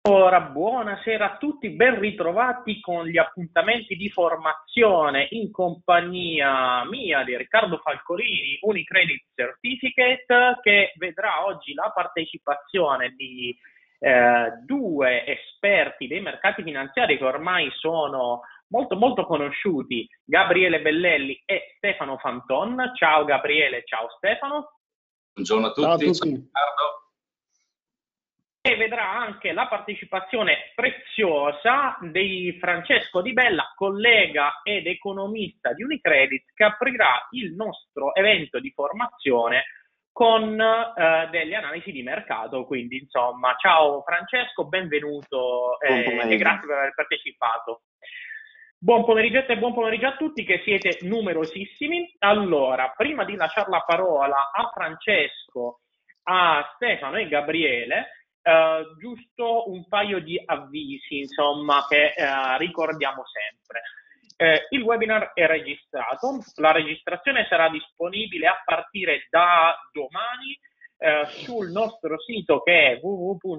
Allora, buonasera a tutti, ben ritrovati con gli appuntamenti di formazione in compagnia mia di Riccardo Falcolini, Unicredit Certificate, che vedrà oggi la partecipazione di due esperti dei mercati finanziari che ormai sono molto conosciuti, Gabriele Bellelli e Stefano Fanton. Ciao Gabriele, ciao Stefano. Buongiorno a Ciao a tutti, tutti. ciao Riccardo. E vedrà anche la partecipazione preziosa di Francesco Di Bella, collega ed economista di Unicredit, che aprirà il nostro evento di formazione con delle analisi di mercato. Quindi, insomma, ciao Francesco, benvenuto e grazie per aver partecipato. Buon pomeriggio a tutti, che siete numerosissimi. Allora, prima di lasciare la parola a Francesco, a Stefano e Gabriele, giusto un paio di avvisi, insomma, che ricordiamo sempre. Il webinar è registrato, la registrazione sarà disponibile a partire da domani sul nostro sito, che è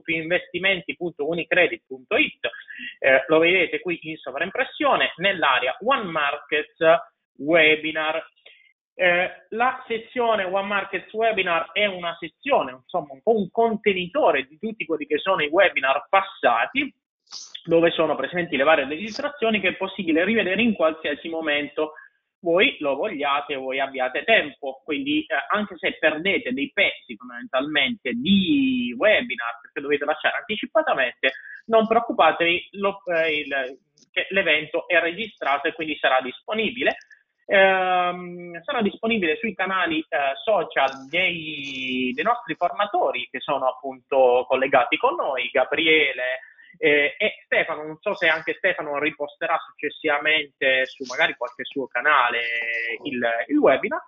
www.investimenti.unicredit.it. Lo vedete qui in sovraimpressione nell'area One Markets Webinar. La sezione One Markets Webinar è una sezione, insomma, un po' un contenitore di tutti quelli che sono i webinar passati, dove sono presenti le varie registrazioni, che è possibile rivedere in qualsiasi momento voi lo vogliate, voi abbiate tempo. Quindi anche se perdete dei pezzi fondamentalmente di webinar che dovete lasciare anticipatamente, non preoccupatevi, che l'evento è registrato e quindi sarà disponibile. Sarà disponibile sui canali social dei nostri formatori, che sono appunto collegati con noi, Gabriele e Stefano. Non so se anche Stefano riposterà successivamente su magari qualche suo canale il webinar.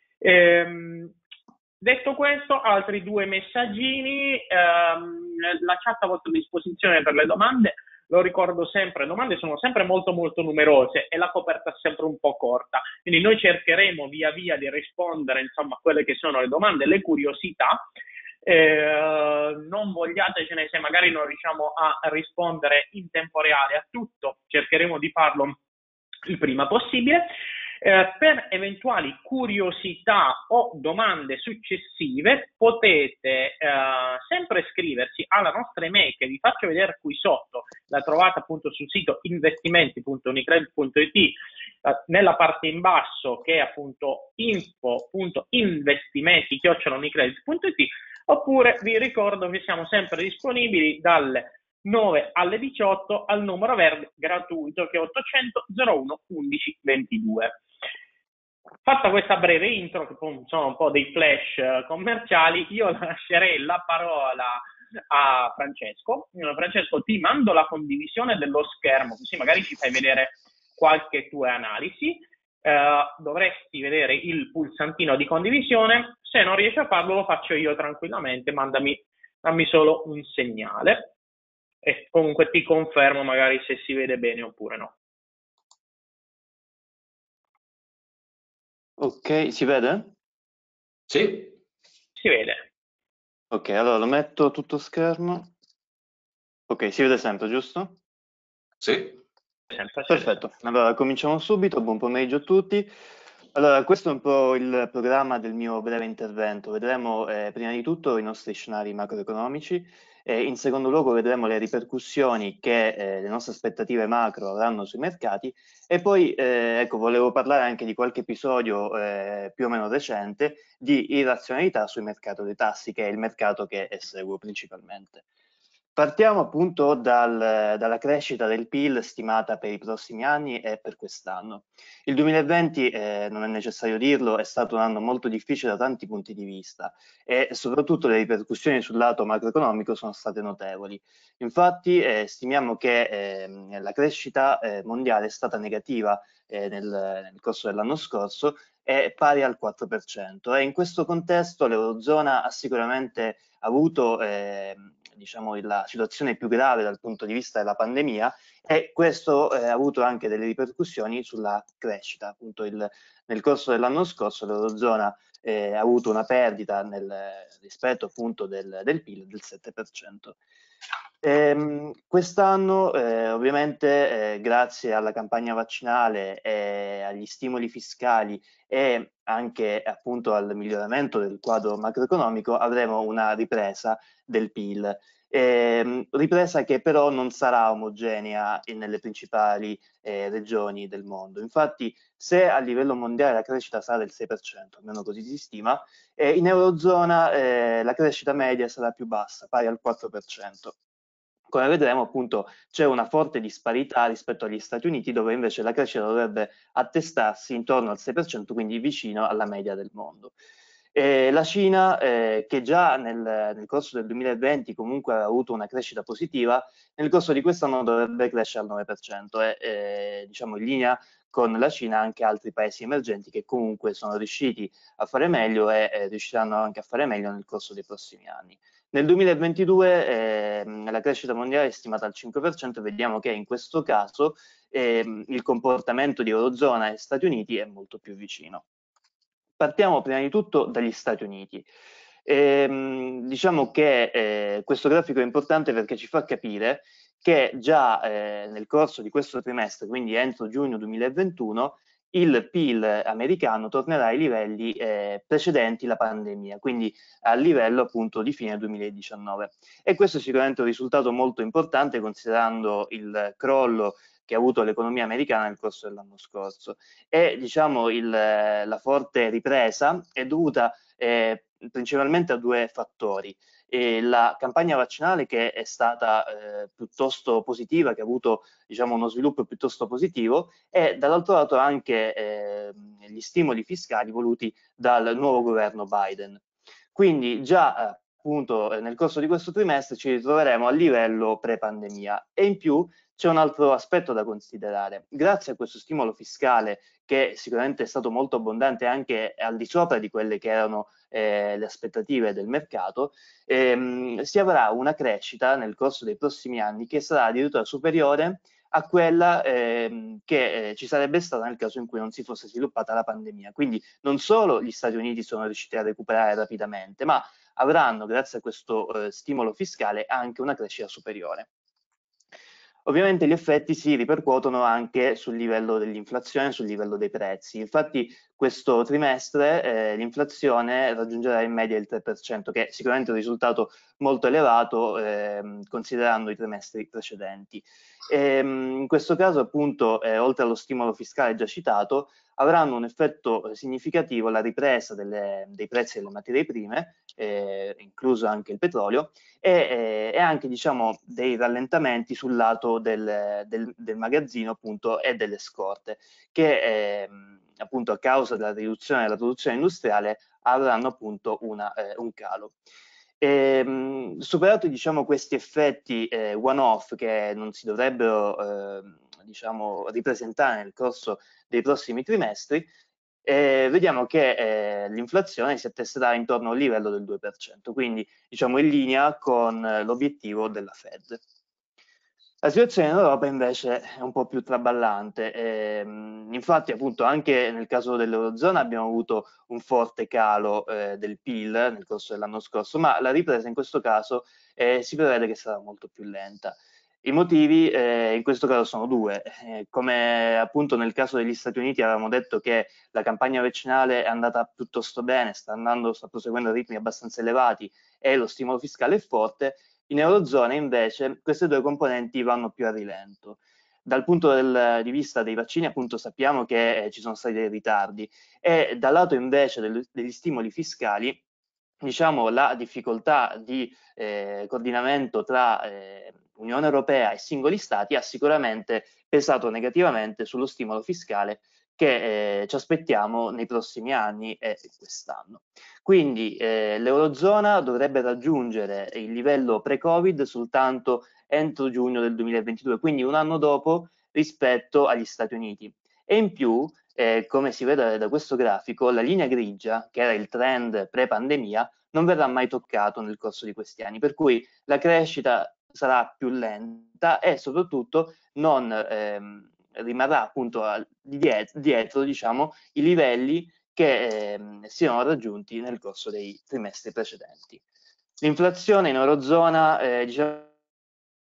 Detto questo, altri due messaggini. La chat a vostra disposizione per le domande. Lo ricordo sempre, le domande sono sempre molto numerose e la coperta è sempre un po' corta, quindi noi cercheremo via via di rispondere, insomma, a quelle che sono le domande, le curiosità. Non vogliatecene se magari non riusciamo a rispondere in tempo reale a tutto, cercheremo di farlo il prima possibile. Per eventuali curiosità o domande successive potete sempre iscriversi alla nostra email, che vi faccio vedere qui sotto. La trovate appunto sul sito investimenti.unicredit.it, nella parte in basso, che è appunto info.investimenti@unicredit.it, oppure vi ricordo che siamo sempre disponibili dalle 9 alle 18 al numero verde gratuito, che è 800 01 11 22. Fatta questa breve intro, che sono un po' dei flash commerciali, io lascerei la parola a Francesco. Francesco, ti mando la condivisione dello schermo, così magari ci fai vedere qualche tua analisi. Dovresti vedere il pulsantino di condivisione. Se non riesci a farlo, lo faccio io tranquillamente. Dammi solo un segnale e comunque ti confermo magari se si vede bene oppure no. Ok, si vede? Sì. Si vede. Ok, allora lo metto tutto schermo. Ok, si vede sempre, giusto? Sì. Perfetto, allora cominciamo subito. Buon pomeriggio a tutti. Allora, questo è un po' il programma del mio breve intervento. Vedremo prima di tutto i nostri scenari macroeconomici e in secondo luogo vedremo le ripercussioni che le nostre aspettative macro avranno sui mercati, e poi ecco, volevo parlare anche di qualche episodio più o meno recente di irrazionalità sul mercato dei tassi, che è il mercato che seguo principalmente. Partiamo appunto dalla crescita del PIL stimata per i prossimi anni e per quest'anno. Il 2020, non è necessario dirlo, è stato un anno molto difficile da tanti punti di vista e soprattutto le ripercussioni sul lato macroeconomico sono state notevoli. Infatti stimiamo che la crescita mondiale è stata negativa nel corso dell'anno scorso, è pari al 4%, e in questo contesto l'Eurozona ha sicuramente avuto diciamo la situazione più grave dal punto di vista della pandemia, e questo ha avuto anche delle ripercussioni sulla crescita. Appunto nel corso dell'anno scorso l'Eurozona ha avuto una perdita rispetto appunto del PIL del 7%. Quest'anno ovviamente grazie alla campagna vaccinale e agli stimoli fiscali e anche appunto al miglioramento del quadro macroeconomico avremo una ripresa del PIL. Ripresa che però non sarà omogenea nelle principali regioni del mondo. Infatti, se a livello mondiale la crescita sarà del 6%, almeno così si stima, in Eurozona la crescita media sarà più bassa, pari al 4%. Come vedremo, appunto, c'è una forte disparità rispetto agli Stati Uniti, dove invece la crescita dovrebbe attestarsi intorno al 6%, quindi vicino alla media del mondo. La Cina, che già nel corso del 2020 comunque ha avuto una crescita positiva, nel corso di quest'anno dovrebbe crescere al 9% e diciamo in linea con la Cina anche altri paesi emergenti che comunque sono riusciti a fare meglio e riusciranno anche a fare meglio nel corso dei prossimi anni. Nel 2022 la crescita mondiale è stimata al 5% e vediamo che in questo caso il comportamento di Eurozona e Stati Uniti è molto più vicino. Partiamo prima di tutto dagli Stati Uniti. Diciamo che questo grafico è importante perché ci fa capire che già nel corso di questo trimestre, quindi entro giugno 2021, il PIL americano tornerà ai livelli precedenti la pandemia, quindi al livello appunto di fine 2019. E questo è sicuramente un risultato molto importante considerando il crollo che ha avuto l'economia americana nel corso dell'anno scorso. E diciamo la forte ripresa è dovuta principalmente a due fattori. La campagna vaccinale che è stata piuttosto positiva, che ha avuto diciamo, uno sviluppo piuttosto positivo, e dall'altro lato anche gli stimoli fiscali voluti dal nuovo governo Biden. Quindi già appunto nel corso di questo trimestre ci ritroveremo a livello pre-pandemia e in più c'è un altro aspetto da considerare. Grazie a questo stimolo fiscale che sicuramente è stato molto abbondante anche al di sopra di quelle che erano le aspettative del mercato, si avrà una crescita nel corso dei prossimi anni che sarà addirittura superiore a quella che ci sarebbe stata nel caso in cui non si fosse sviluppata la pandemia. Quindi non solo gli Stati Uniti sono riusciti a recuperare rapidamente, ma avranno, grazie a questo stimolo fiscale, anche una crescita superiore. Ovviamente gli effetti si ripercuotono anche sul livello dell'inflazione, sul livello dei prezzi. Infatti questo trimestre l'inflazione raggiungerà in media il 3%, che è sicuramente un risultato molto elevato considerando i trimestri precedenti. In questo caso appunto oltre allo stimolo fiscale già citato avranno un effetto significativo la ripresa dei prezzi delle materie prime, incluso anche il petrolio, e anche diciamo dei rallentamenti sul lato del magazzino appunto e delle scorte che appunto a causa della riduzione della produzione industriale avranno appunto un calo. Superati diciamo questi effetti one-off che non si dovrebbero diciamo ripresentare nel corso dei prossimi trimestri, vediamo che l'inflazione si attesterà intorno al livello del 2%, quindi diciamo in linea con l'obiettivo della Fed. La situazione in Europa invece è un po' più traballante, infatti appunto anche nel caso dell'Eurozona abbiamo avuto un forte calo del PIL nel corso dell'anno scorso, ma la ripresa in questo caso si prevede che sarà molto più lenta. I motivi in questo caso sono due, come appunto nel caso degli Stati Uniti avevamo detto che la campagna vaccinale è andata piuttosto bene, sta proseguendo a ritmi abbastanza elevati e lo stimolo fiscale è forte. In Eurozona invece queste due componenti vanno più a rilento. Dal punto di vista dei vaccini appunto sappiamo che ci sono stati dei ritardi e dal lato invece degli stimoli fiscali diciamo la difficoltà di coordinamento tra Unione Europea e singoli Stati ha sicuramente pesato negativamente sullo stimolo fiscale che ci aspettiamo nei prossimi anni e quest'anno. Quindi l'Eurozona dovrebbe raggiungere il livello pre-Covid soltanto entro giugno del 2022, quindi un anno dopo rispetto agli Stati Uniti. E in più, come si vede da questo grafico, la linea grigia, che era il trend pre-pandemia, non verrà mai toccato nel corso di questi anni, per cui la crescita sarà più lenta e soprattutto non rimarrà appunto dietro diciamo, i livelli che siano raggiunti nel corso dei trimestri precedenti. L'inflazione in Eurozona diciamo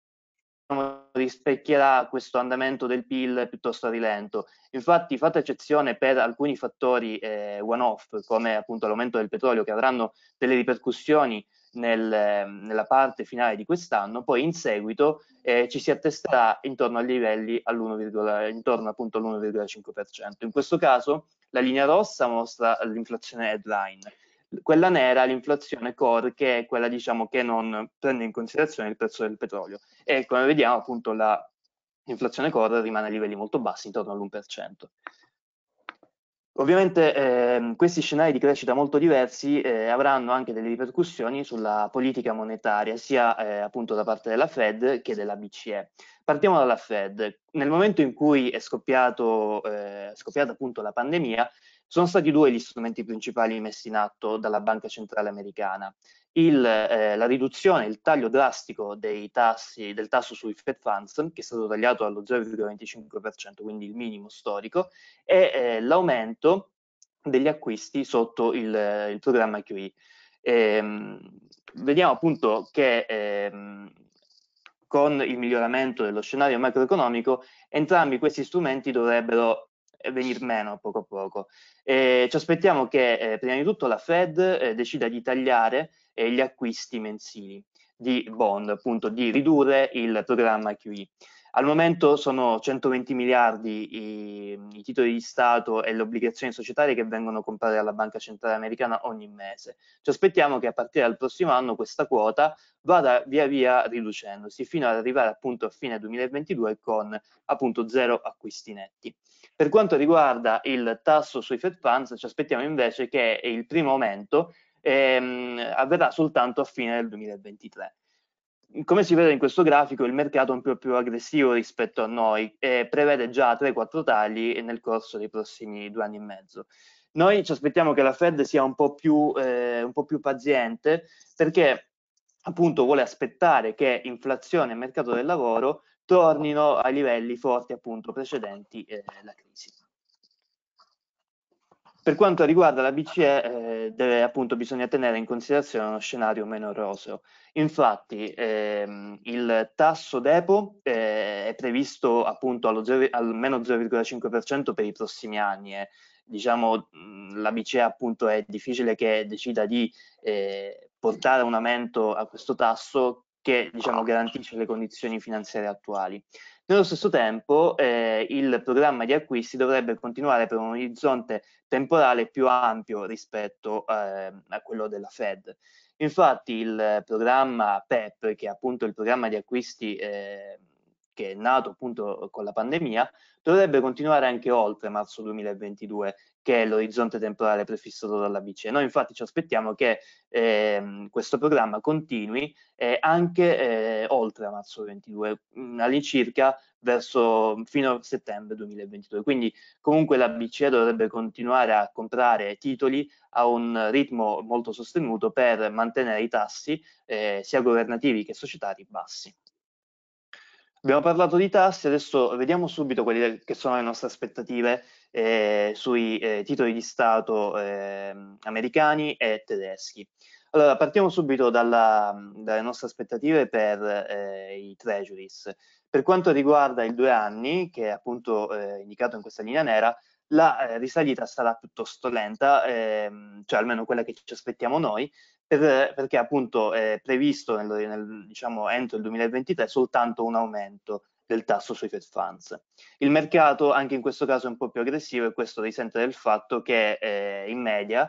rispecchierà questo andamento del PIL piuttosto rilento. Infatti, fatta eccezione per alcuni fattori one-off, come appunto l'aumento del petrolio, che avranno delle ripercussioni nella parte finale di quest'anno, poi in seguito ci si attesterà intorno ai livelli intorno appunto all'1,5%. In questo caso la linea rossa mostra l'inflazione headline, quella nera l'inflazione core, che è quella, diciamo, che non prende in considerazione il prezzo del petrolio, e come vediamo appunto l'inflazione core rimane a livelli molto bassi, intorno all'1%. Ovviamente questi scenari di crescita molto diversi avranno anche delle ripercussioni sulla politica monetaria, sia appunto da parte della Fed che della BCE. Partiamo dalla Fed. Nel momento in cui è scoppiata appunto la pandemia, sono stati due gli strumenti principali messi in atto dalla Banca Centrale Americana. La riduzione, il taglio drastico del tasso sui Fed Funds, che è stato tagliato allo 0,25%, quindi il minimo storico, e l'aumento degli acquisti sotto il programma QE. Vediamo appunto che con il miglioramento dello scenario macroeconomico entrambi questi strumenti dovrebbero venir meno poco a poco. Ci aspettiamo che prima di tutto la Fed decida di tagliare gli acquisti mensili di bond, appunto di ridurre il programma QE. Al momento sono 120 miliardi i titoli di Stato e le obbligazioni societarie che vengono comprate dalla Banca Centrale Americana ogni mese. Ci aspettiamo che a partire dal prossimo anno questa quota vada via via riducendosi fino ad arrivare appunto a fine 2022 con appunto 0 acquisti netti. Per quanto riguarda il tasso sui Fed Funds, ci aspettiamo invece che il primo aumento avverrà soltanto a fine del 2023. Come si vede in questo grafico, il mercato è un po' più aggressivo rispetto a noi e prevede già 3-4 tagli nel corso dei prossimi 2 anni e mezzo. Noi ci aspettiamo che la Fed sia un po' più paziente, perché appunto vuole aspettare che inflazione e mercato del lavoro tornino ai livelli forti appunto precedenti la crisi. Per quanto riguarda la BCE, bisogna tenere in considerazione uno scenario meno roseo. Infatti, il tasso depo è previsto appunto al meno 0,5% per i prossimi anni. Diciamo, la BCE appunto è difficile che decida di portare un aumento a questo tasso che, diciamo, garantisce le condizioni finanziarie attuali. Nello stesso tempo, il programma di acquisti dovrebbe continuare per un orizzonte temporale più ampio rispetto a quello della Fed. Infatti il programma PEP, che è appunto il programma di acquisti che è nato appunto con la pandemia, dovrebbe continuare anche oltre marzo 2022, che è l'orizzonte temporale prefissato dalla BCE. Noi infatti ci aspettiamo che questo programma continui anche oltre marzo 2022, all'incirca fino a settembre 2022. Quindi comunque la BCE dovrebbe continuare a comprare titoli a un ritmo molto sostenuto per mantenere i tassi sia governativi che societari bassi. Abbiamo parlato di tassi, adesso vediamo subito quelle che sono le nostre aspettative sui titoli di Stato americani e tedeschi. Allora, partiamo subito dalle nostre aspettative per i treasuries. Per quanto riguarda il 2 anni, che è appunto indicato in questa linea nera, la risalita sarà piuttosto lenta, cioè almeno quella che ci aspettiamo noi, perché appunto è previsto diciamo, entro il 2023 soltanto un aumento del tasso sui Fed Funds. Il mercato anche in questo caso è un po' più aggressivo, e questo risente del fatto che in media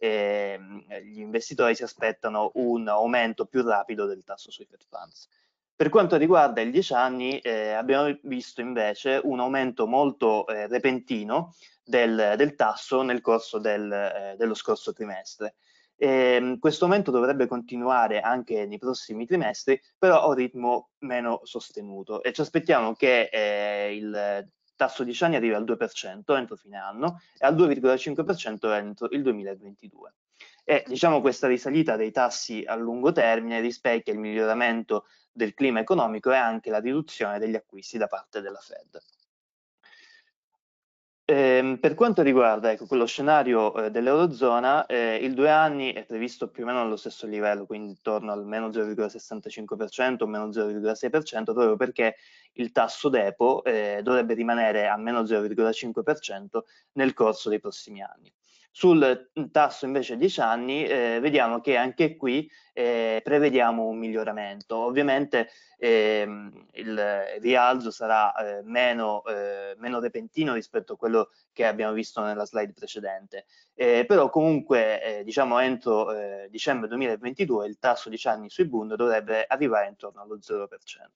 gli investitori si aspettano un aumento più rapido del tasso sui Fed Funds. Per quanto riguarda il 10 anni, abbiamo visto invece un aumento molto repentino del tasso nel corso dello scorso trimestre. Questo aumento dovrebbe continuare anche nei prossimi trimestri, però a un ritmo meno sostenuto, e ci aspettiamo che il tasso 10 anni arrivi al 2% entro fine anno e al 2,5% entro il 2022. E diciamo questa risalita dei tassi a lungo termine rispecchia il miglioramento del clima economico e anche la riduzione degli acquisti da parte della Fed. Per quanto riguarda quello scenario dell'Eurozona, il 2 anni è previsto più o meno allo stesso livello, quindi intorno al meno 0,65%, meno 0,6%, proprio perché il tasso DEPO dovrebbe rimanere a meno 0,5% nel corso dei prossimi anni. Sul tasso invece a 10 anni vediamo che anche qui prevediamo un miglioramento. Ovviamente il rialzo sarà meno repentino rispetto a quello che abbiamo visto nella slide precedente, però comunque diciamo entro dicembre 2022 il tasso 10 anni sui Bund dovrebbe arrivare intorno allo 0%.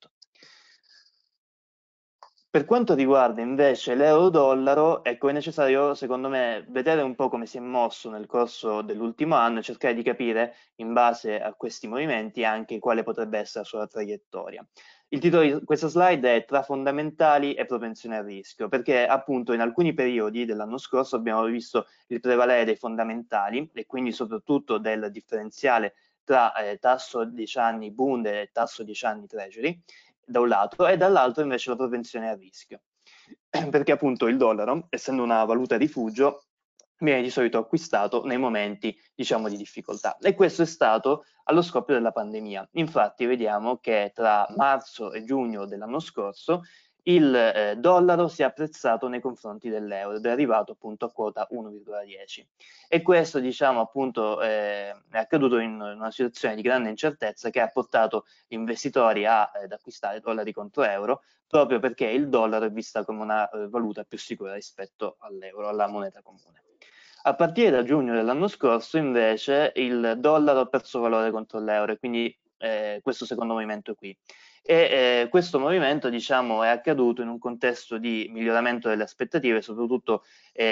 Per quanto riguarda invece l'euro-dollaro, ecco, è necessario secondo me vedere un po' come si è mosso nel corso dell'ultimo anno e cercare di capire in base a questi movimenti anche quale potrebbe essere la sua traiettoria. Il titolo di questa slide è Tra fondamentali e propensione al rischio, perché appunto in alcuni periodi dell'anno scorso abbiamo visto il prevalere dei fondamentali e quindi soprattutto del differenziale tra tasso 10 anni Bund e tasso 10 anni Treasury, da un lato, e dall'altro invece la propensione al rischio, perché appunto il dollaro, essendo una valuta rifugio, viene di solito acquistato nei momenti, diciamo, di difficoltà. E questo è stato allo scoppio della pandemia. Infatti vediamo che tra marzo e giugno dell'anno scorso il dollaro si è apprezzato nei confronti dell'euro ed è arrivato appunto a quota 1,10. E questo, diciamo, appunto è accaduto in una situazione di grande incertezza che ha portato gli investitori ad acquistare dollari contro euro, proprio perché il dollaro è vista come una valuta più sicura rispetto all'euro, alla moneta comune. A partire da giugno dell'anno scorso, invece, il dollaro ha perso valore contro l'euro, e quindi questo secondo movimento qui. E questo movimento, diciamo, è accaduto in un contesto di miglioramento delle aspettative, soprattutto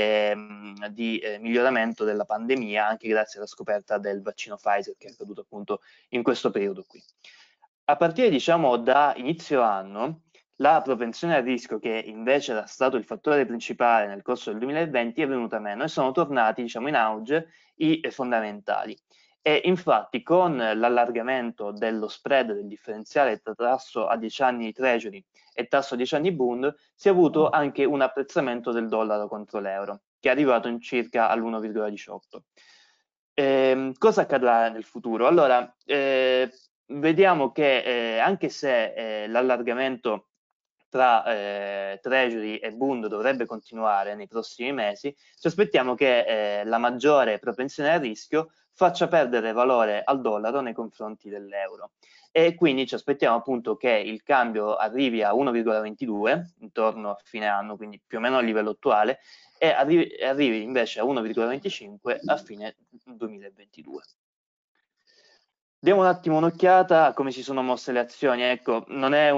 di miglioramento della pandemia, anche grazie alla scoperta del vaccino Pfizer che è accaduto appunto in questo periodo qui. A partire, diciamo, da inizio anno, la propensione al rischio, che invece era stato il fattore principale nel corso del 2020, è venuta meno e sono tornati, diciamo, in auge i fondamentali. E infatti con l'allargamento dello spread del differenziale tra tasso a 10 anni Treasury e tasso a 10 anni Bund, si è avuto anche un apprezzamento del dollaro contro l'euro, che è arrivato in circa all'1,18. Cosa accadrà nel futuro? Allora, vediamo che anche se l'allargamento tra Treasury e Bund dovrebbe continuare nei prossimi mesi, ci aspettiamo che la maggiore propensione al rischio faccia perdere valore al dollaro nei confronti dell'euro, e quindi ci aspettiamo appunto che il cambio arrivi a 1,22 intorno a fine anno, quindi più o meno a livello attuale, e arrivi invece a 1,25 a fine 2022. Diamo un attimo un'occhiata a come si sono mosse le azioni. Ecco, non è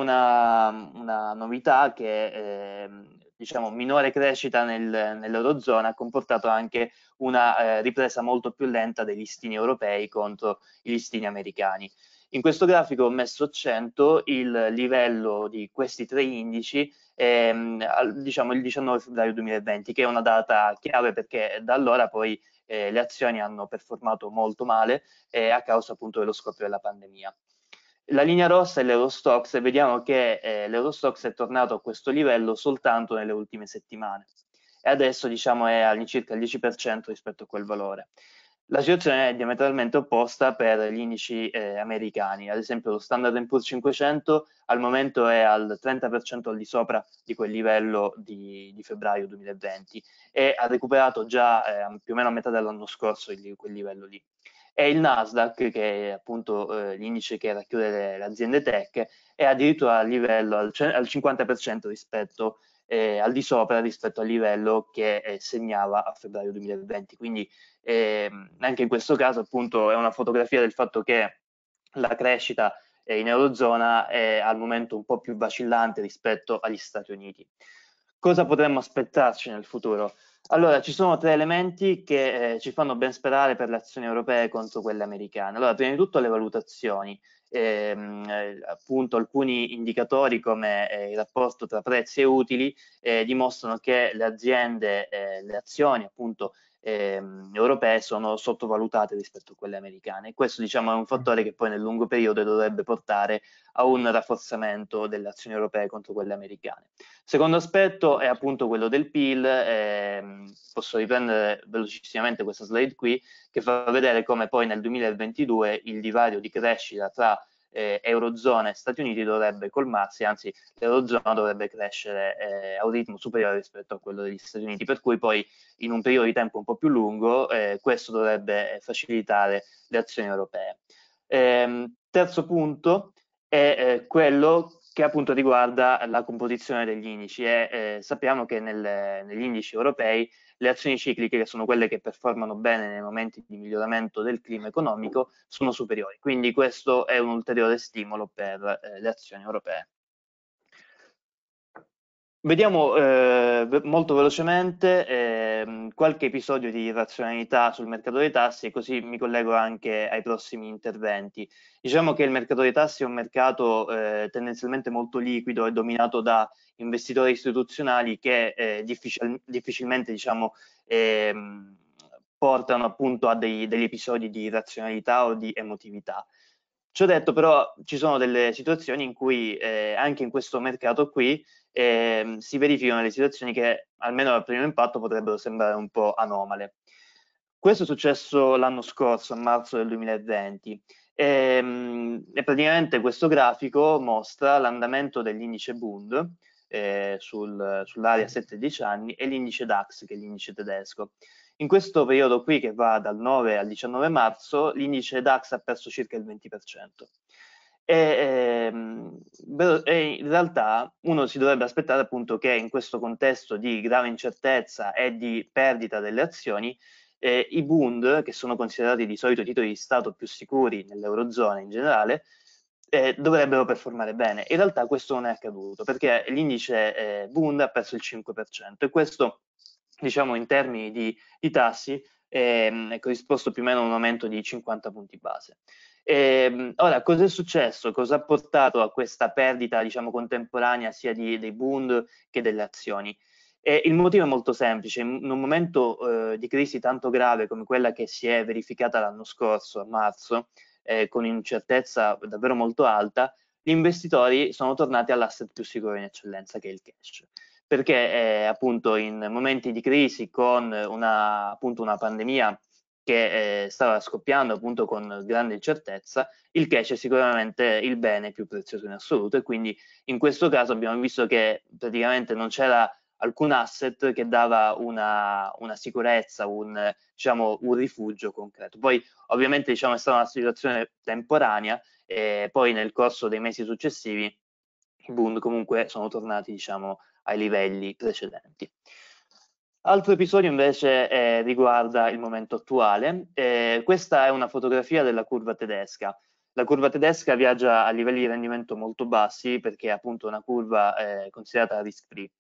una novità che diciamo, minore crescita nell'Eurozona ha comportato anche una ripresa molto più lenta dei listini europei contro i listini americani. In questo grafico ho messo a 100 il livello di questi tre indici diciamo il 19 febbraio 2020, che è una data chiave perché da allora poi le azioni hanno performato molto male a causa appunto dello scoppio della pandemia. La linea rossa è l'Eurostoxx e vediamo che l'Eurostoxx è tornato a questo livello soltanto nelle ultime settimane e adesso diciamo è all'incirca il 10% rispetto a quel valore. La situazione è diametralmente opposta per gli indici americani, ad esempio lo Standard & Poor's 500 al momento è al 30% al di sopra di quel livello di febbraio 2020 e ha recuperato già più o meno a metà dell'anno scorso quel livello lì. E il Nasdaq, che è appunto l'indice che racchiude le aziende tech, è addirittura a livello al 50% rispetto al di sopra rispetto al livello che segnava a febbraio 2020. Quindi anche in questo caso appunto è una fotografia del fatto che la crescita in Eurozona è al momento un po' più vacillante rispetto agli Stati Uniti. Cosa potremmo aspettarci nel futuro? Allora, ci sono tre elementi che ci fanno ben sperare per le azioni europee contro quelle americane. Allora, prima di tutto le valutazioni. Appunto alcuni indicatori come il rapporto tra prezzi e utili dimostrano che le aziende, le azioni appunto europee sono sottovalutate rispetto a quelle americane. Questo, diciamo, è un fattore che poi nel lungo periodo dovrebbe portare a un rafforzamento delle azioni europee contro quelle americane. Secondo aspetto è appunto quello del PIL. Posso riprendere velocissimamente questa slide qui, che fa vedere come poi nel 2022 il divario di crescita tra Eurozona e Stati Uniti dovrebbe colmarsi, anzi l'Eurozona dovrebbe crescere a un ritmo superiore rispetto a quello degli Stati Uniti, per cui poi in un periodo di tempo un po' più lungo questo dovrebbe facilitare le azioni europee. Terzo punto è quello che appunto riguarda la composizione degli indici sappiamo che negli indici europei le azioni cicliche, che sono quelle che performano bene nei momenti di miglioramento del clima economico, sono superiori. Quindi questo è un ulteriore stimolo per le azioni europee. Vediamo molto velocemente qualche episodio di razionalità sul mercato dei tassi e così mi collego anche ai prossimi interventi. Diciamo che il mercato dei tassi è un mercato tendenzialmente molto liquido e dominato da investitori istituzionali che difficilmente diciamo, portano appunto a degli episodi di razionalità o di emotività. Ciò detto, però, ci sono delle situazioni in cui anche in questo mercato qui si verificano delle situazioni che almeno al primo impatto potrebbero sembrare un po' anomale. Questo è successo l'anno scorso, a marzo del 2020, e praticamente questo grafico mostra l'andamento dell'indice Bund sull'area 7-10 anni e l'indice DAX, che è l'indice tedesco. In questo periodo qui, che va dal 9 al 19 marzo, l'indice DAX ha perso circa il 20%. E in realtà uno si dovrebbe aspettare appunto che in questo contesto di grave incertezza e di perdita delle azioni, i Bund, che sono considerati di solito i titoli di Stato più sicuri nell'Eurozona in generale, dovrebbero performare bene. In realtà questo non è accaduto perché l'indice Bund ha perso il 5% e questo, diciamo, in termini di tassi è corrisposto più o meno a un aumento di 50 punti base. Ora, cosa è successo? Cosa ha portato a questa perdita, diciamo, contemporanea sia dei Bund che delle azioni? Il motivo è molto semplice. In un momento di crisi tanto grave come quella che si è verificata l'anno scorso, a marzo, con incertezza davvero molto alta, gli investitori sono tornati all'asset più sicuro in eccellenza, che è il cash. Perché appunto in momenti di crisi con appunto una pandemia che stava scoppiando appunto con grande incertezza, il cash è sicuramente il bene più prezioso in assoluto e quindi in questo caso abbiamo visto che praticamente non c'era alcun asset che dava una sicurezza, diciamo, un rifugio concreto. Poi ovviamente diciamo, è stata una situazione temporanea e poi nel corso dei mesi successivi i Bund comunque sono tornati diciamo, ai livelli precedenti. Altro episodio invece riguarda il momento attuale. Questa è una fotografia della curva tedesca. La curva tedesca viaggia a livelli di rendimento molto bassi perché è appunto una curva considerata risk-free.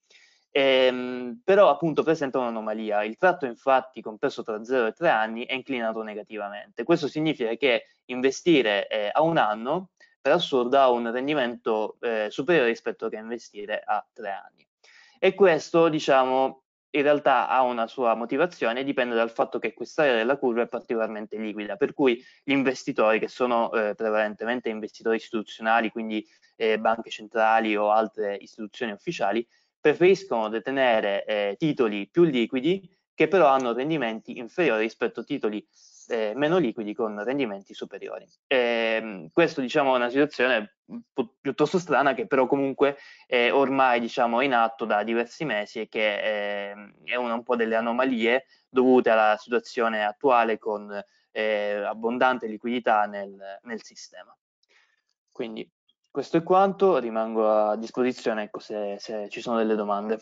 Però appunto presenta un'anomalia. Il tratto infatti compreso tra 0 e 3 anni è inclinato negativamente. Questo significa che investire a un anno per assurdo ha un rendimento superiore rispetto che investire a 3 anni. E questo diciamo in realtà ha una sua motivazione, dipende dal fatto che quest'area della curva è particolarmente liquida, per cui gli investitori che sono prevalentemente investitori istituzionali, quindi banche centrali o altre istituzioni ufficiali, preferiscono detenere titoli più liquidi che però hanno rendimenti inferiori rispetto a titoli meno liquidi con rendimenti superiori. Questo diciamo è una situazione piuttosto strana che però comunque è ormai diciamo in atto da diversi mesi e che è un po' delle anomalie dovute alla situazione attuale con abbondante liquidità nel sistema. Quindi questo è quanto, rimango a disposizione ecco, se ci sono delle domande.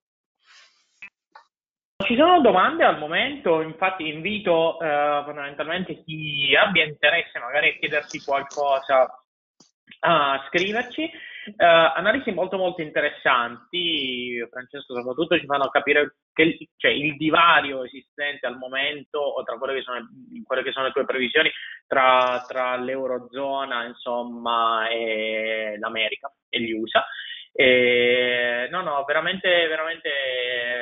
Ci sono domande al momento, infatti invito fondamentalmente chi abbia interesse magari a chiedersi qualcosa a scriverci. Analisi molto molto interessanti, Francesco, soprattutto ci fanno capire che cioè, il divario esistente al momento o tra quelle che sono le tue previsioni tra l'Eurozona insomma e l'America e gli USA. No, veramente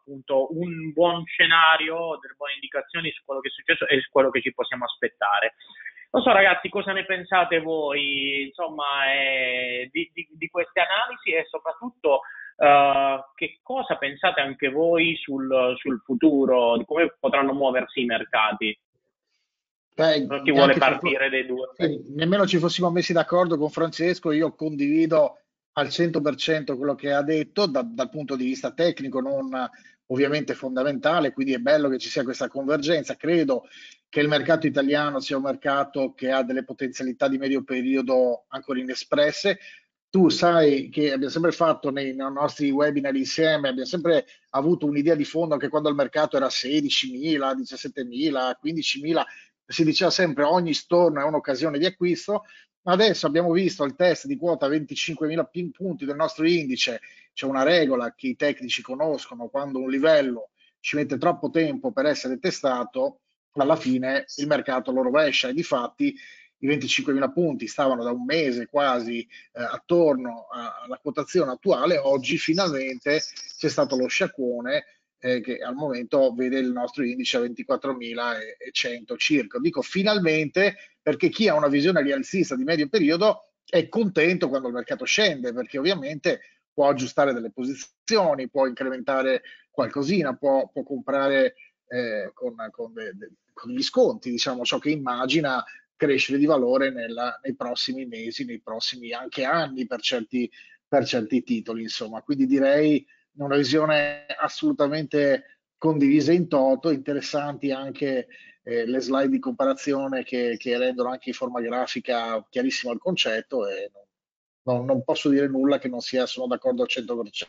appunto un buon scenario, delle buone indicazioni su quello che è successo e su quello che ci possiamo aspettare. Non so ragazzi, cosa ne pensate voi, insomma, di queste analisi e soprattutto che cosa pensate anche voi sul futuro, di come potranno muoversi i mercati? Chi vuole Neanche partire dei due? sì, nemmeno ci fossimo messi d'accordo con Francesco, io condivido al 100% quello che ha detto dal punto di vista tecnico, non ovviamente fondamentale, quindi è bello che ci sia questa convergenza. Credo che il mercato italiano sia un mercato che ha delle potenzialità di medio periodo ancora inespresse. Tu sai che abbiamo sempre fatto nei nostri webinar insieme, abbiamo sempre avuto un'idea di fondo che quando il mercato era 16.000, 17.000, 15.000, si diceva sempre ogni storno è un'occasione di acquisto. Adesso abbiamo visto il test di quota 25.000 punti del nostro indice, c'è una regola che i tecnici conoscono: quando un livello ci mette troppo tempo per essere testato, alla fine il mercato lo rovescia, e difatti i 25.000 punti stavano da un mese quasi attorno alla quotazione attuale. Oggi finalmente c'è stato lo sciacquone che al momento vede il nostro indice a 24.100 circa. Dico finalmente perché chi ha una visione rialzista di medio periodo è contento quando il mercato scende, perché ovviamente può aggiustare delle posizioni, può incrementare qualcosina, può comprare con gli sconti, diciamo, ciò che immagina crescere di valore nei prossimi mesi, nei prossimi anche anni per certi titoli, insomma. Quindi direi una visione assolutamente condivisa in toto, interessanti anche le slide di comparazione che rendono anche in forma grafica chiarissimo il concetto, e non posso dire nulla che non sono d'accordo al 100%.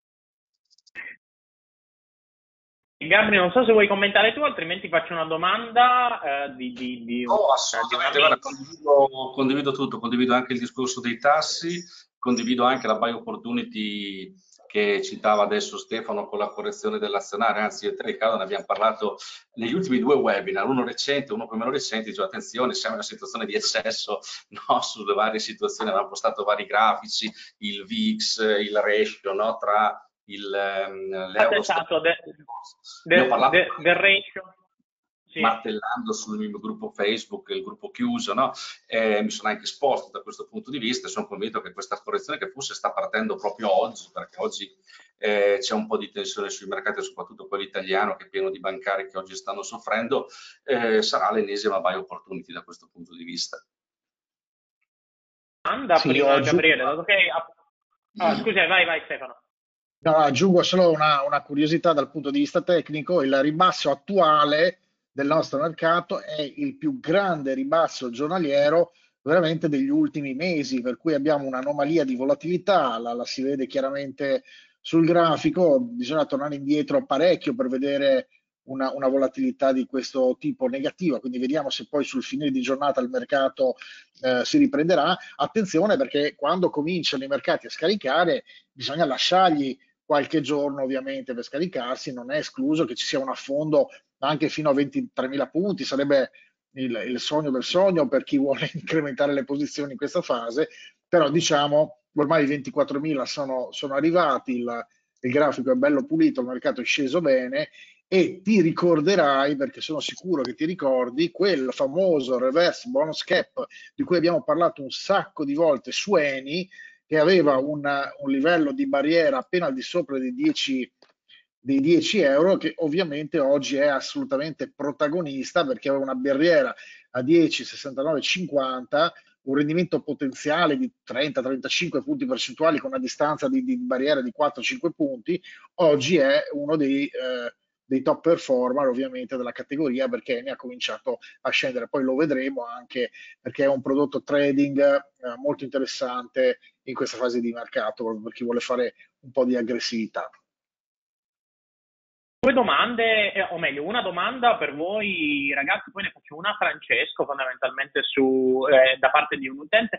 Gabri, non so se vuoi commentare tu, altrimenti faccio una domanda No, assolutamente, guarda, condivido tutto, condivido anche il discorso dei tassi, condivido anche la buy opportunity che citava adesso Stefano con la correzione dell'azionario. Anzi, io e te Riccardo ne abbiamo parlato negli ultimi due webinar, uno recente, uno più meno recente. Dicevo, attenzione, siamo in una situazione di eccesso, no? Sulle varie situazioni abbiamo postato vari grafici, il VIX, il ratio, no? Tra l'euro. Esatto, Ne ho parlato del ratio. Sì. Martellando sul mio gruppo Facebook, il gruppo chiuso, no? Mi sono anche esposto da questo punto di vista e sono convinto che questa correzione, che forse sta partendo proprio oggi, perché oggi c'è un po' di tensione sui mercati, soprattutto quello italiano, che è pieno di bancari che oggi stanno soffrendo, sarà l'ennesima buy opportunity da questo punto di vista. Domanda Sì, prima, Gabriele, dato che... scusa, vai Stefano. No, aggiungo solo una curiosità dal punto di vista tecnico: il ribasso attuale del nostro mercato è il più grande ribasso giornaliero veramente degli ultimi mesi, per cui abbiamo un'anomalia di volatilità, la si vede chiaramente sul grafico. Bisogna tornare indietro parecchio per vedere una volatilità di questo tipo negativa, quindi vediamo se poi sul finire di giornata il mercato si riprenderà. Attenzione, perché quando cominciano i mercati a scaricare bisogna lasciargli qualche giorno ovviamente per scaricarsi. Non è escluso che ci sia un affondo anche fino a 23.000 punti, sarebbe il sogno del sogno per chi vuole incrementare le posizioni in questa fase, però diciamo ormai i 24.000 sono arrivati, il grafico è bello pulito, il mercato è sceso bene, e ti ricorderai, perché sono sicuro che ti ricordi, quel famoso reverse bonus cap di cui abbiamo parlato un sacco di volte su Eni, che aveva un livello di barriera appena al di sopra dei 10 euro, che ovviamente oggi è assolutamente protagonista, perché aveva una barriera a 10, 69, 50, un rendimento potenziale di 30-35 punti percentuali con una distanza di barriera di 4-5 punti. Oggi è uno dei top performer ovviamente della categoria, perché ne ha cominciato a scendere. Poi lo vedremo anche perché è un prodotto trading molto interessante in questa fase di mercato, per chi vuole fare un po' di aggressività. Due domande, o meglio, una domanda per voi ragazzi, poi ne faccio una a Francesco, fondamentalmente da parte di un utente.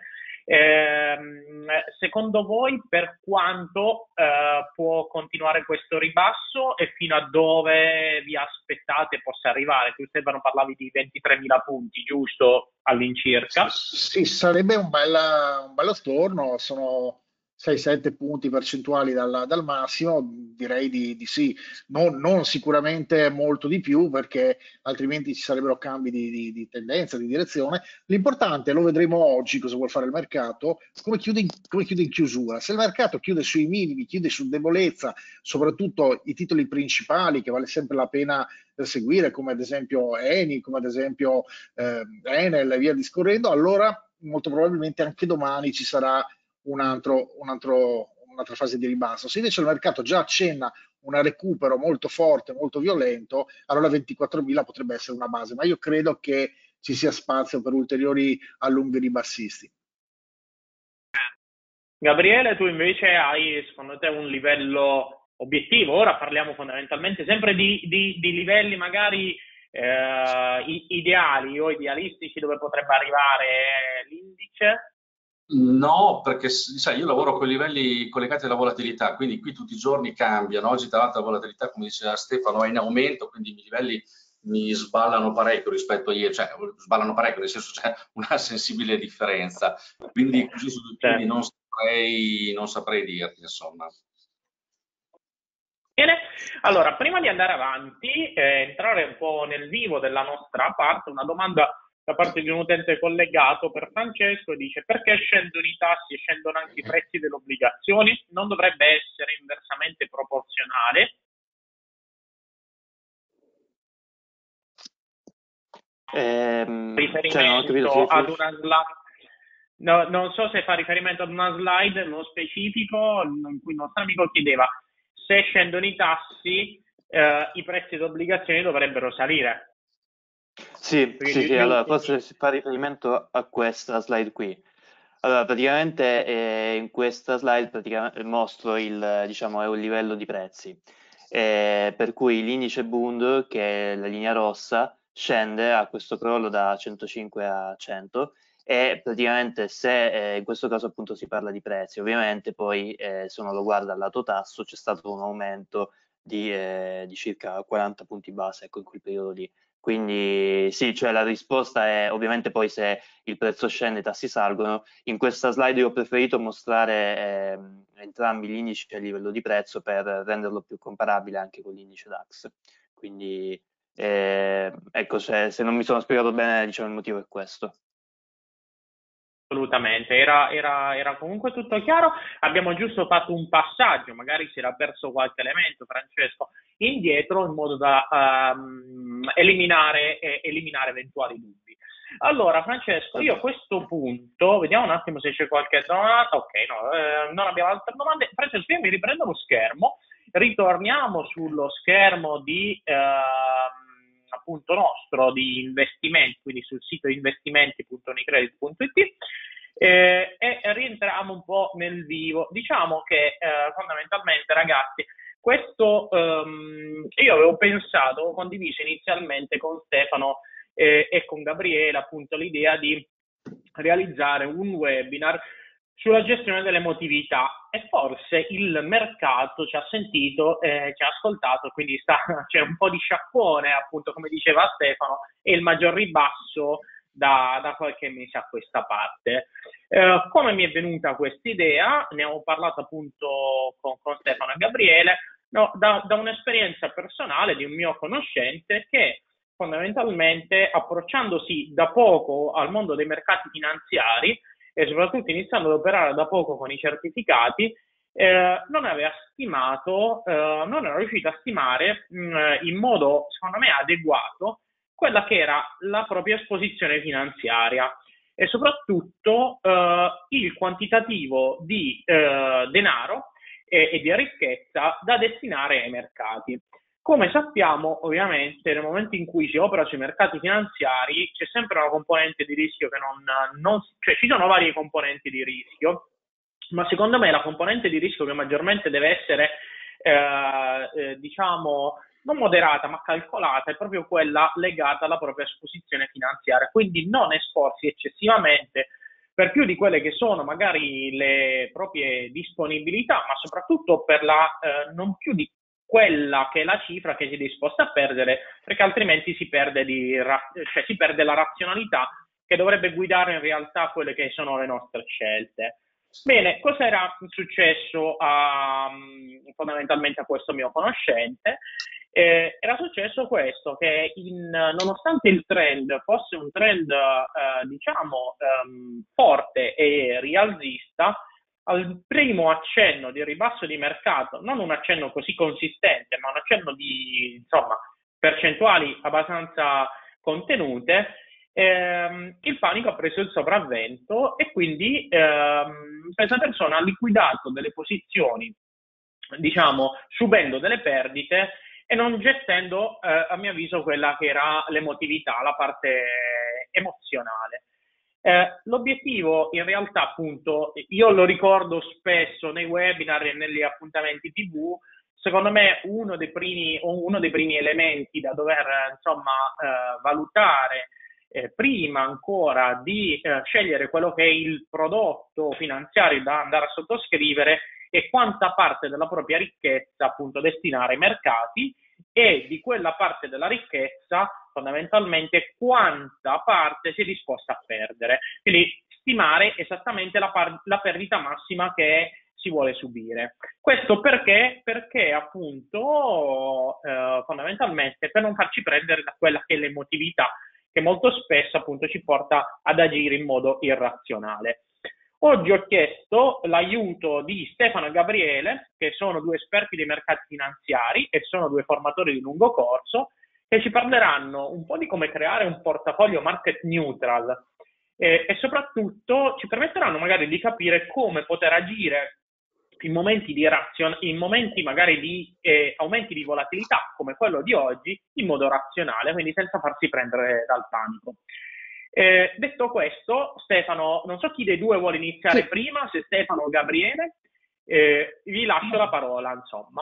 Secondo voi per quanto può continuare questo ribasso e fino a dove vi aspettate possa arrivare? Tu Stefano parlavi di 23.000 punti, giusto? All'incirca. Sì, sarebbe un bello storno. Sono 6-7 punti percentuali dal massimo, direi di sì, non sicuramente molto di più perché altrimenti ci sarebbero cambi di tendenza, di direzione. L'importante, lo vedremo oggi cosa vuol fare il mercato, come chiude in chiusura. Se il mercato chiude sui minimi, chiude su debolezza, soprattutto i titoli principali che vale sempre la pena seguire, come ad esempio Eni, come ad esempio Enel e via discorrendo, allora molto probabilmente anche domani ci sarà un'altra fase di ribasso. Se invece il mercato già accenna un recupero molto forte, molto violento, allora 24.000 potrebbe essere una base, ma io credo che ci sia spazio per ulteriori allunghi ribassisti. Gabriele, tu invece hai secondo te un livello obiettivo? Ora parliamo fondamentalmente sempre di livelli magari ideali o idealistici dove potrebbe arrivare l'indice. No, perché sai, io lavoro con i livelli collegati alla volatilità, quindi qui tutti i giorni cambiano. Oggi tra l'altro la volatilità, come diceva Stefano, è in aumento, quindi i livelli mi sballano parecchio rispetto a ieri, cioè sballano parecchio, nel senso c'è una sensibile differenza. Quindi così su due piedi non saprei dirti, insomma. Bene, allora prima di andare avanti, entrare un po' nel vivo della nostra parte, una domanda da parte di un utente collegato per Francesco, dice: perché scendono i tassi e scendono anche i prezzi delle obbligazioni? Non dovrebbe essere inversamente proporzionale? Riferimento ad una slide, no, non so se fa riferimento ad una slide nello specifico in cui il nostro amico chiedeva se scendono i tassi, i prezzi delle obbligazioni dovrebbero salire. Sì, allora forse si fa riferimento a questa slide qui. Allora, praticamente in questa slide mostro diciamo, è un livello di prezzi, per cui l'indice Bund, che è la linea rossa, scende a questo crollo da 105 a 100 e praticamente se in questo caso appunto si parla di prezzi, ovviamente poi se uno lo guarda al lato tasso c'è stato un aumento di circa 40 punti base, ecco, in quel periodo lì. Quindi sì, cioè la risposta è ovviamente poi se il prezzo scende i tassi salgono. In questa slide io ho preferito mostrare entrambi gli indici a livello di prezzo per renderlo più comparabile anche con l'indice DAX. Quindi ecco, se non mi sono spiegato bene, diciamo, il motivo è questo. Assolutamente, era comunque tutto chiaro. Abbiamo giusto fatto un passaggio, magari si era perso qualche elemento, Francesco, indietro in modo da eliminare eventuali dubbi. Allora, Francesco, io a questo punto, vediamo un attimo se c'è qualche domanda. Ok, no, non abbiamo altre domande. Francesco, io mi riprendo lo schermo, ritorniamo sullo schermo di appunto nostro di investimenti, quindi sul sito investimenti.unicredit.it e rientriamo un po' nel vivo. Diciamo che fondamentalmente, ragazzi, questo io avevo pensato, ho condiviso inizialmente con Stefano e con Gabriele appunto l'idea di realizzare un webinar sulla gestione dell'emotività e forse il mercato ci ha sentito, ci ha ascoltato, quindi c'è un po' di sciacquone, appunto come diceva Stefano, e il maggior ribasso da qualche mese a questa parte. Come mi è venuta questa idea? Ne ho parlato appunto con Stefano e Gabriele, no, da un'esperienza personale di un mio conoscente che fondamentalmente, approcciandosi da poco al mondo dei mercati finanziari e soprattutto iniziando ad operare da poco con i certificati, non aveva stimato, non era riuscito a stimare in modo, secondo me, adeguato quella che era la propria esposizione finanziaria e soprattutto il quantitativo di denaro e di ricchezza da destinare ai mercati. Come sappiamo, ovviamente, nel momento in cui si opera sui mercati finanziari c'è sempre una componente di rischio che cioè ci sono varie componenti di rischio, ma secondo me la componente di rischio che maggiormente deve essere, diciamo, non moderata ma calcolata è proprio quella legata alla propria esposizione finanziaria, quindi non esporsi eccessivamente per più di quelle che sono magari le proprie disponibilità, ma soprattutto per non più di quella che è la cifra che si è disposta a perdere, perché altrimenti si perde la razionalità che dovrebbe guidare in realtà quelle che sono le nostre scelte. Bene, cosa era successo fondamentalmente a questo mio conoscente? Era successo questo, che nonostante il trend fosse un trend, diciamo, forte e rialzista, al primo accenno di ribasso di mercato, non un accenno così consistente, ma un accenno di, insomma, percentuali abbastanza contenute, il panico ha preso il sopravvento e quindi questa persona ha liquidato delle posizioni, diciamo, subendo delle perdite e non gestendo, a mio avviso, quella che era l'emotività, la parte emozionale. L'obiettivo in realtà, appunto, io lo ricordo spesso nei webinar e negli appuntamenti TV, secondo me uno dei primi elementi da dover, insomma, valutare prima ancora di scegliere quello che è il prodotto finanziario da andare a sottoscrivere e quanta parte della propria ricchezza appunto destinare ai mercati e di quella parte della ricchezza fondamentalmente quanta parte si è disposta a perdere. Quindi stimare esattamente la perdita massima che si vuole subire. Questo perché appunto fondamentalmente per non farci prendere da quella che è l'emotività che molto spesso appunto ci porta ad agire in modo irrazionale. Oggi ho chiesto l'aiuto di Stefano e Gabriele, che sono due esperti dei mercati finanziari e sono due formatori di lungo corso, che ci parleranno un po' di come creare un portafoglio market neutral e soprattutto ci permetteranno magari di capire come poter agire in momenti magari di aumenti di volatilità come quello di oggi in modo razionale, quindi senza farsi prendere dal panico. Detto questo, Stefano, non so chi dei due vuole iniziare prima, se Stefano o Gabriele, vi lascio la parola, insomma.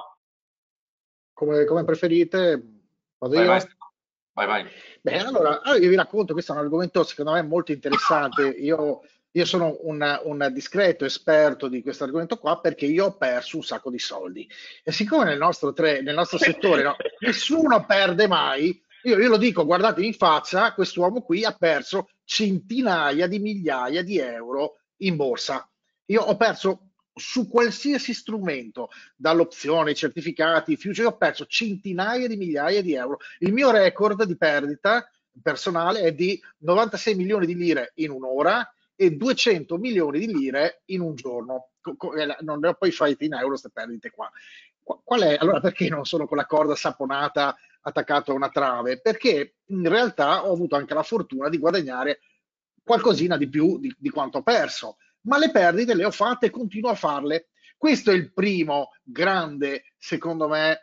Come preferite, vado io? Vai. Beh, allora io vi racconto, questo è un argomento secondo me molto interessante. Io sono un discreto esperto di questo argomento qua perché io ho perso un sacco di soldi. E siccome nel nostro settore nessuno perde mai, io lo dico, guardatemi in faccia, quest'uomo qui ha perso centinaia di migliaia di euro in borsa. Io ho perso su qualsiasi strumento, dall'opzione, ai certificati, future, ho perso centinaia di migliaia di euro. Il mio record di perdita personale è di 96 milioni di lire in un'ora e 200 milioni di lire in un giorno. Non ne ho poi fatti in euro queste perdite qua. Qual è? Allora perché non sono con la corda saponata attaccato a una trave? Perché in realtà ho avuto anche la fortuna di guadagnare qualcosina di più di quanto ho perso, ma le perdite le ho fatte e continuo a farle. Questo è il primo grande, secondo me,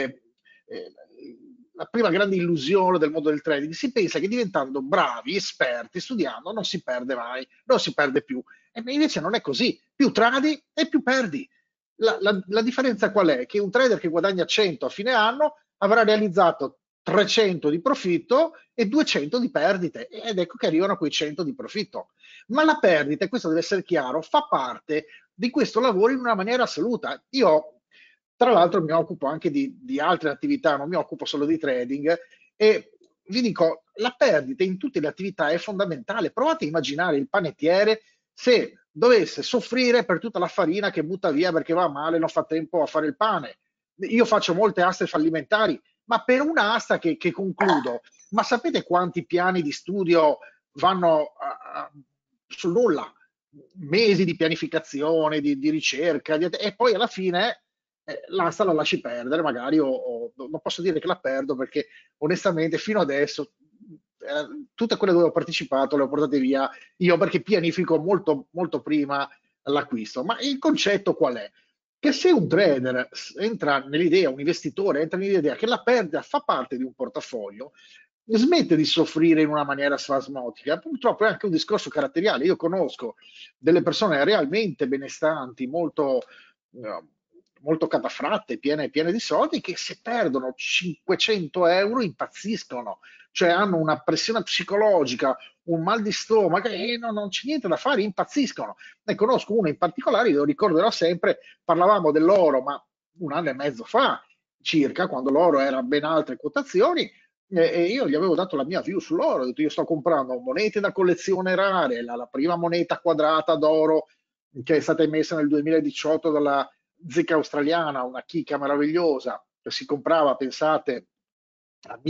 la prima grande illusione del mondo del trading. Si pensa che diventando bravi, esperti, studiando, non si perde mai, non si perde più. E invece non è così. Più tradi e più perdi. La differenza qual è? Che un trader che guadagna 100 a fine anno avrà realizzato 300 di profitto e 200 di perdite, ed ecco che arrivano quei 100 di profitto. Ma la perdita, e questo deve essere chiaro, fa parte di questo lavoro in una maniera assoluta. Io, tra l'altro, mi occupo anche di altre attività, non mi occupo solo di trading, e vi dico, la perdita in tutte le attività è fondamentale. Provate a immaginare il panettiere se dovesse soffrire per tutta la farina che butta via perché va male e non fa tempo a fare il pane. Io faccio molte aste fallimentari, ma per un'asta che concludo, ma sapete quanti piani di studio vanno sul nulla? Mesi di pianificazione, di ricerca, e poi alla fine l'asta la lasci perdere, magari, non posso dire che la perdo perché onestamente fino adesso tutte quelle dove ho partecipato le ho portate via io perché pianifico molto, molto prima l'acquisto. Ma il concetto qual è? Che se un trader entra nell'idea, un investitore entra nell'idea che la perdita fa parte di un portafoglio, smette di soffrire in una maniera spasmodica. Purtroppo è anche un discorso caratteriale. Io conosco delle persone realmente benestanti, molto catafratte, piene di soldi, che se perdono 500 euro impazziscono, cioè hanno una pressione psicologica, un mal di stomaco e non c'è niente da fare, impazziscono. Ne conosco uno in particolare, lo ricorderò sempre, parlavamo dell'oro, ma un anno e mezzo fa circa, quando l'oro era ben altre quotazioni, e io gli avevo dato la mia view sull'oro, ho detto io sto comprando monete da collezione rare, la prima moneta quadrata d'oro che è stata emessa nel 2018 dalla zecca australiana, una chicca meravigliosa, che si comprava, pensate, a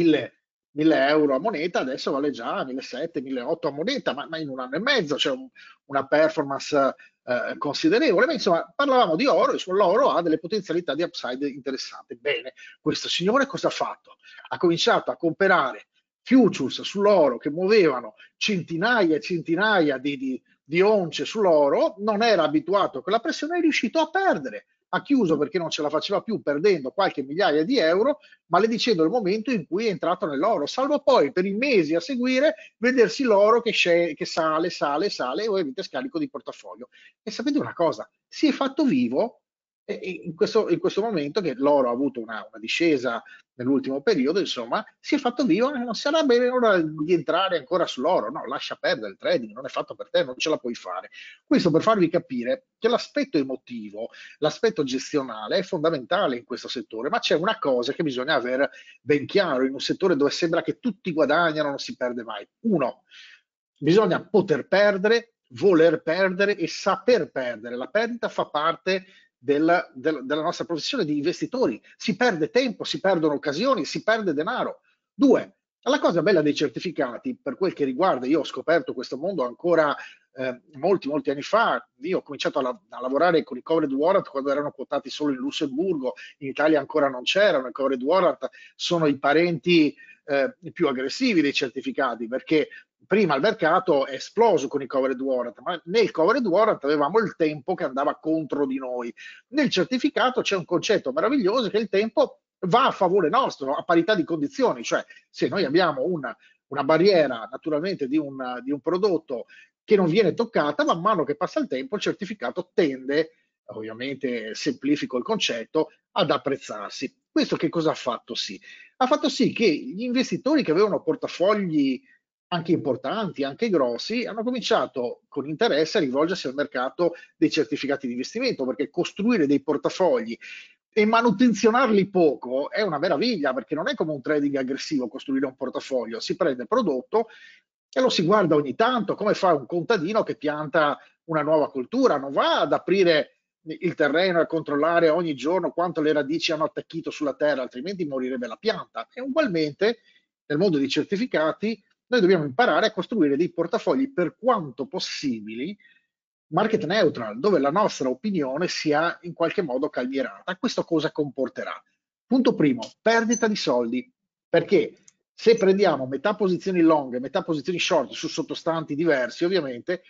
1000 euro a moneta, adesso vale già 1.700, 1.800 a moneta, ma in un anno e mezzo c'è una performance considerevole. Ma insomma, parlavamo di oro e l'oro ha delle potenzialità di upside interessanti. Bene, questo signore cosa ha fatto? Ha cominciato a comprare futures sull'oro che muovevano centinaia e centinaia di once sull'oro, non era abituato a quella pressione, è riuscito a perdere. Ha chiuso perché non ce la faceva più, perdendo qualche migliaia di euro, maledicendo il momento in cui è entrato nell'oro, salvo poi per i mesi a seguire vedersi l'oro che sale, sale, sale e ovviamente scarico di portafoglio. E sapete una cosa? Si è fatto vivo in questo momento che l'oro ha avuto una discesa nell'ultimo periodo, insomma, si è fatto vivo e non sarebbe ora di entrare ancora sull'oro. No, lascia perdere il trading, non è fatto per te, non ce la puoi fare. Questo per farvi capire che l'aspetto emotivo, l'aspetto gestionale è fondamentale in questo settore, ma c'è una cosa che bisogna avere ben chiaro in un settore dove sembra che tutti guadagnano, non si perde mai. Uno, bisogna poter perdere, voler perdere e saper perdere. La perdita fa parte della nostra professione di investitori. Si perde tempo, si perdono occasioni, si perde denaro. Due, la cosa bella dei certificati, per quel che riguarda, io ho scoperto questo mondo ancora molti anni fa. Io ho cominciato a lavorare con i covered warrant quando erano quotati solo in Lussemburgo, in Italia ancora non c'erano. I covered warrant sono i parenti più aggressivi dei certificati, perché prima il mercato è esploso con i covered warrant, ma nel covered warrant avevamo il tempo che andava contro di noi. Nel certificato c'è un concetto meraviglioso che il tempo va a favore nostro, a parità di condizioni, cioè se noi abbiamo una barriera naturalmente di un prodotto che non viene toccata, man mano che passa il tempo il certificato tende, ovviamente semplifico il concetto, ad apprezzarsi. Questo che cosa ha fatto sì? Ha fatto sì che gli investitori che avevano portafogli anche importanti, anche grossi, hanno cominciato con interesse a rivolgersi al mercato dei certificati di investimento, perché costruire dei portafogli e manutenzionarli poco è una meraviglia, perché non è come un trading aggressivo costruire un portafoglio, si prende prodotto e lo si guarda ogni tanto, come fa un contadino che pianta una nuova coltura, non va ad aprire il terreno e controllare ogni giorno quanto le radici hanno attecchito sulla terra, altrimenti morirebbe la pianta. E ugualmente nel mondo dei certificati noi dobbiamo imparare a costruire dei portafogli per quanto possibili market neutral, dove la nostra opinione sia in qualche modo calmierata. Questo cosa comporterà? Punto primo, perdita di soldi, perché se prendiamo metà posizioni long e metà posizioni short su sottostanti diversi, ovviamente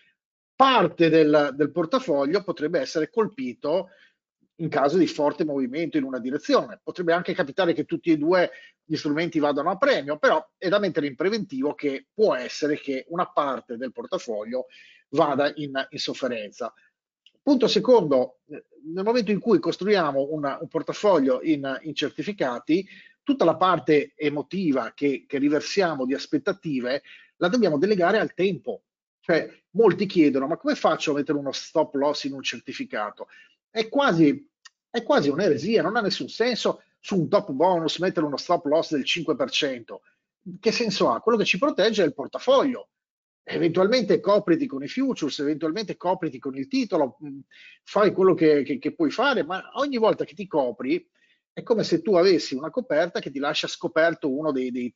parte del portafoglio potrebbe essere colpito in caso di forte movimento in una direzione. Potrebbe anche capitare che tutti e due gli strumenti vadano a premio, però è da mettere in preventivo che può essere che una parte del portafoglio vada in sofferenza. Punto secondo, nel momento in cui costruiamo un portafoglio in certificati, tutta la parte emotiva che riversiamo di aspettative la dobbiamo delegare al tempo. Cioè, molti chiedono, ma come faccio a mettere uno stop loss in un certificato? È quasi un'eresia, non ha nessun senso su un top bonus mettere uno stop loss del 5%. Che senso ha? Quello che ci protegge è il portafoglio. Eventualmente copriti con i futures, eventualmente copriti con il titolo, fai quello che puoi fare, ma ogni volta che ti copri è come se tu avessi una coperta che ti lascia scoperto uno dei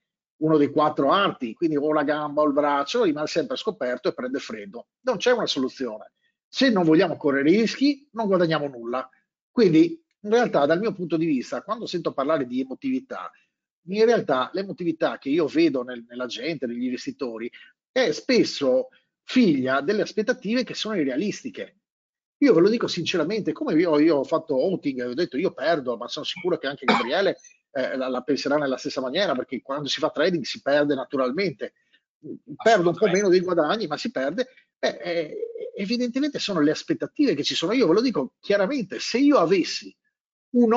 quattro arti, quindi o la gamba o il braccio, rimane sempre scoperto e prende freddo. Non c'è una soluzione. Se non vogliamo correre rischi, non guadagniamo nulla. Quindi, in realtà, dal mio punto di vista, quando sento parlare di emotività, in realtà l'emotività che io vedo nella gente, negli investitori, è spesso figlia delle aspettative che sono irrealistiche. Io ve lo dico sinceramente, come io ho fatto outing, ho detto io perdo, ma sono sicuro che anche Gabriele la penserà nella stessa maniera, perché quando si fa trading si perde naturalmente. Perdo un po' meno dei guadagni, ma si perde. Evidentemente sono le aspettative che ci sono. Io ve lo dico chiaramente, se io avessi un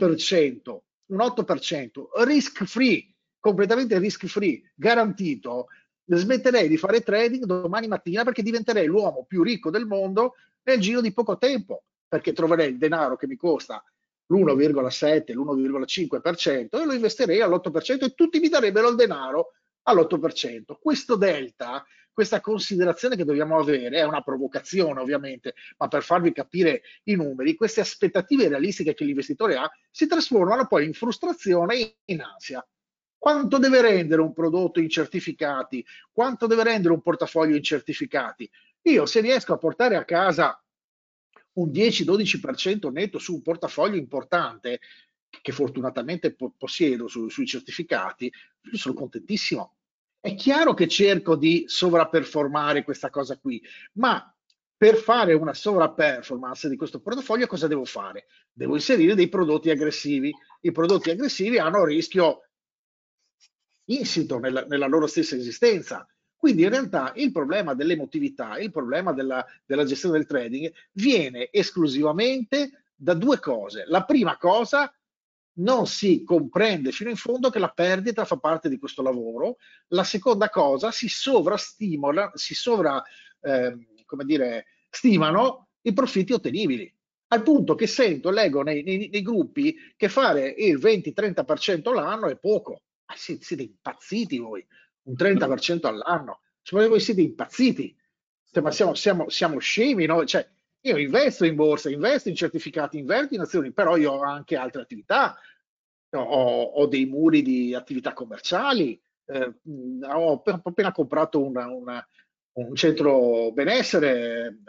8%, risk free, completamente risk free, garantito, smetterei di fare trading domani mattina, perché diventerei l'uomo più ricco del mondo nel giro di poco tempo, perché troverei il denaro che mi costa l'1,7, l'1,5% e lo investirei all'8% e tutti mi darebbero il denaro all'8%. Questo delta, questa considerazione che dobbiamo avere, è una provocazione ovviamente, ma per farvi capire i numeri, queste aspettative realistiche che l'investitore ha si trasformano poi in frustrazione e in ansia. Quanto deve rendere un prodotto in certificati? Quanto deve rendere un portafoglio in certificati? Io se riesco a portare a casa un 10-12% netto su un portafoglio importante, che fortunatamente possiedo sui certificati, io sono contentissimo. È chiaro che cerco di sovraperformare questa cosa qui, ma per fare una sovraperformance di questo portafoglio cosa devo fare? Devo inserire dei prodotti aggressivi. I prodotti aggressivi hanno rischio insito nella loro stessa esistenza. Quindi in realtà il problema dell'emotività, il problema della gestione del trading viene esclusivamente da due cose. La prima cosa, non si comprende fino in fondo che la perdita fa parte di questo lavoro. La seconda cosa, si sovrastimola, come dire, stimano i profitti ottenibili. Al punto che leggo nei gruppi che fare il 20-30% l'anno è poco. Ma siete impazziti voi, un 30% all'anno. Cioè, voi siete impazziti. Cioè, ma siamo scemi, no? Cioè, io investo in borsa, investo in certificati, investo in azioni, però io ho anche altre attività. Ho dei muri di attività commerciali, ho appena comprato un centro benessere,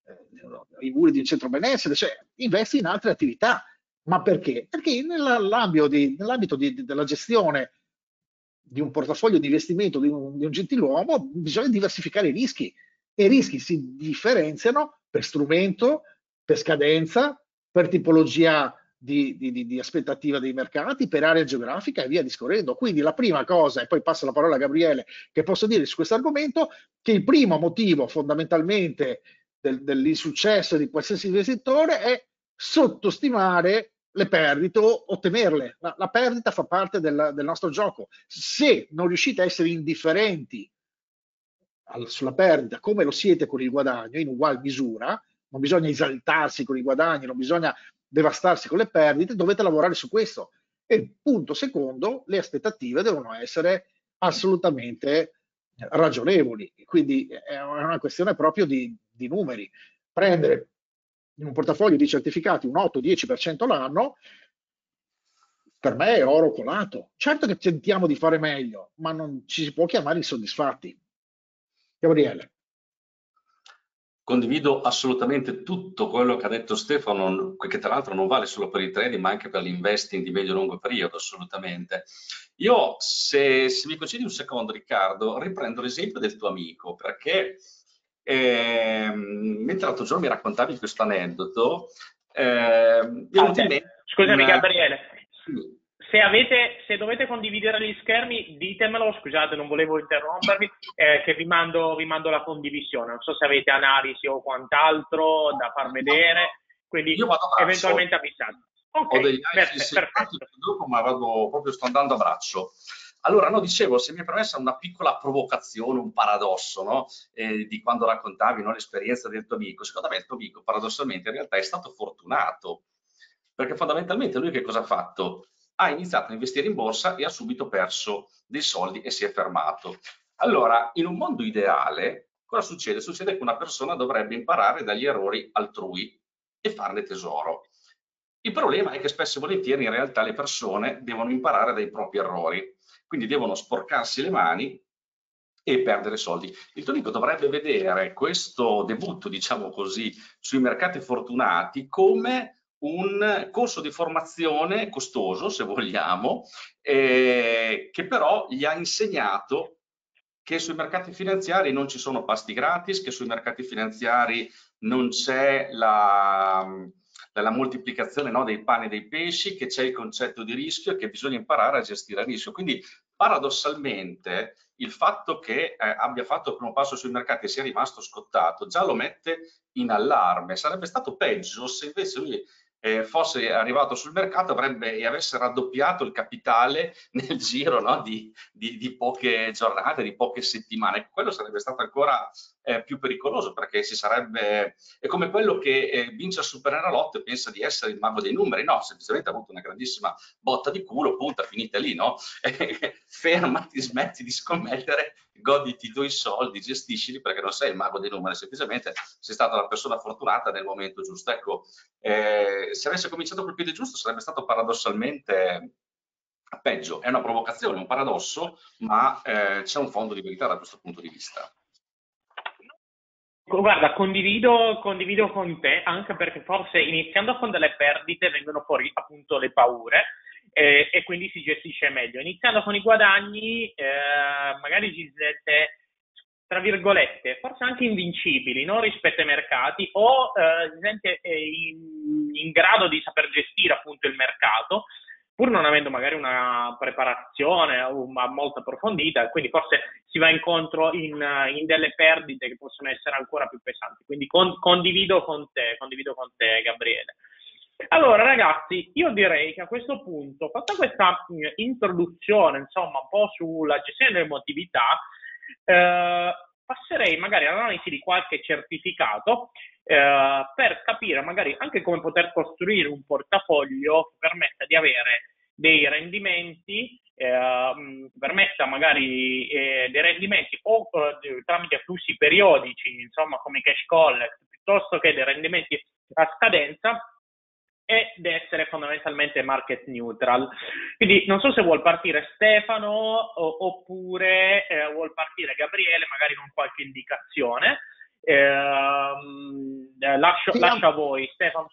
i muri di un centro benessere, cioè investi in altre attività. Ma perché? Perché nell'ambito della gestione di un portafoglio di investimento di un gentiluomo bisogna diversificare i rischi, e i rischi si differenziano per strumento, per scadenza, per tipologia di aspettativa dei mercati, per area geografica e via discorrendo. Quindi la prima cosa, e poi passo la parola a Gabriele, che posso dire su questo argomento, che il primo motivo fondamentalmente dell'insuccesso di qualsiasi investitore è sottostimare le perdite o ottenerle. La perdita fa parte del nostro gioco. Se non riuscite a essere indifferenti sulla perdita come lo siete con il guadagno in ugual misura, non bisogna esaltarsi con i guadagni, non bisogna devastarsi con le perdite, dovete lavorare su questo. E punto secondo, le aspettative devono essere assolutamente ragionevoli. Quindi è una questione proprio di numeri. Prendere in un portafoglio di certificati un 8-10% l'anno, per me è oro colato. Certo che tentiamo di fare meglio, ma non ci si può chiamare insoddisfatti. Gabriele. Condivido assolutamente tutto quello che ha detto Stefano, che tra l'altro non vale solo per il trading, ma anche per l'investing di medio-lungo periodo, assolutamente. Io, se mi concedi un secondo, Riccardo, riprendo l'esempio del tuo amico, perché mentre l'altro giorno mi raccontavi questo aneddoto, scusami Gabriele, se dovete condividere gli schermi ditemelo, scusate non volevo interrompervi, che vi mando la condivisione, non so se avete analisi o quant'altro da far vedere, quindi eventualmente avvisate. Ho degli perfetto. Dopo, ma sto andando a braccio. Allora, no, dicevo, se mi è permessa una piccola provocazione, un paradosso, no? Di quando raccontavi, no, l'esperienza del tuo amico. Secondo me il tuo amico, paradossalmente, in realtà è stato fortunato, perché fondamentalmente lui che cosa ha fatto? Ha iniziato a investire in borsa e ha subito perso dei soldi e si è fermato. Allora, in un mondo ideale, cosa succede? Succede che una persona dovrebbe imparare dagli errori altrui e farne tesoro. Il problema è che spesso e volentieri in realtà le persone devono imparare dai propri errori, quindi devono sporcarsi le mani e perdere soldi. Il tuo amico dovrebbe vedere questo debutto, diciamo così, sui mercati fortunati come un corso di formazione costoso, se vogliamo, che però gli ha insegnato che sui mercati finanziari non ci sono pasti gratis, che sui mercati finanziari non c'è la moltiplicazione, no, dei pani e dei pesci, che c'è il concetto di rischio e che bisogna imparare a gestire il rischio. Quindi paradossalmente il fatto che abbia fatto il primo passo sui mercati e sia rimasto scottato già lo mette in allarme. Sarebbe stato peggio se invece lui fosse arrivato sul mercato e avesse raddoppiato il capitale nel giro, no, di poche giornate, di poche settimane. Quello sarebbe stato ancora più pericoloso, perché è come quello che vince al Superenalotto e pensa di essere il mago dei numeri. No, semplicemente ha avuto una grandissima botta di culo, punta, finita lì, no? Fermati, smetti di scommettere, goditi i tuoi soldi, gestiscili, perché non sei il mago dei numeri, semplicemente sei stata la persona fortunata nel momento giusto. Ecco, se avesse cominciato col piede giusto sarebbe stato paradossalmente peggio. È una provocazione, un paradosso, ma c'è un fondo di verità da questo punto di vista. Guarda, condivido con te, anche perché forse iniziando con delle perdite vengono fuori appunto le paure e quindi si gestisce meglio. Iniziando con i guadagni, magari ci siete, tra virgolette, forse anche invincibili, no? Rispetto ai mercati, o si sente in grado di saper gestire appunto il mercato, pur non avendo magari una preparazione molto approfondita, quindi forse si va incontro in delle perdite che possono essere ancora più pesanti. Quindi condivido con te, Gabriele. Allora ragazzi, io direi che a questo punto, fatta questa introduzione, insomma, un po' sulla gestione dell'emotività, passerei magari all'analisi di qualche certificato per capire magari anche come poter costruire un portafoglio che permetta di avere dei rendimenti, permetta magari dei rendimenti o tramite flussi periodici, insomma come cash collect, piuttosto che dei rendimenti a scadenza, ed essere fondamentalmente market neutral. Quindi non so se vuol partire Stefano oppure vuol partire Gabriele, magari con qualche indicazione. Lascio a voi, Stefano.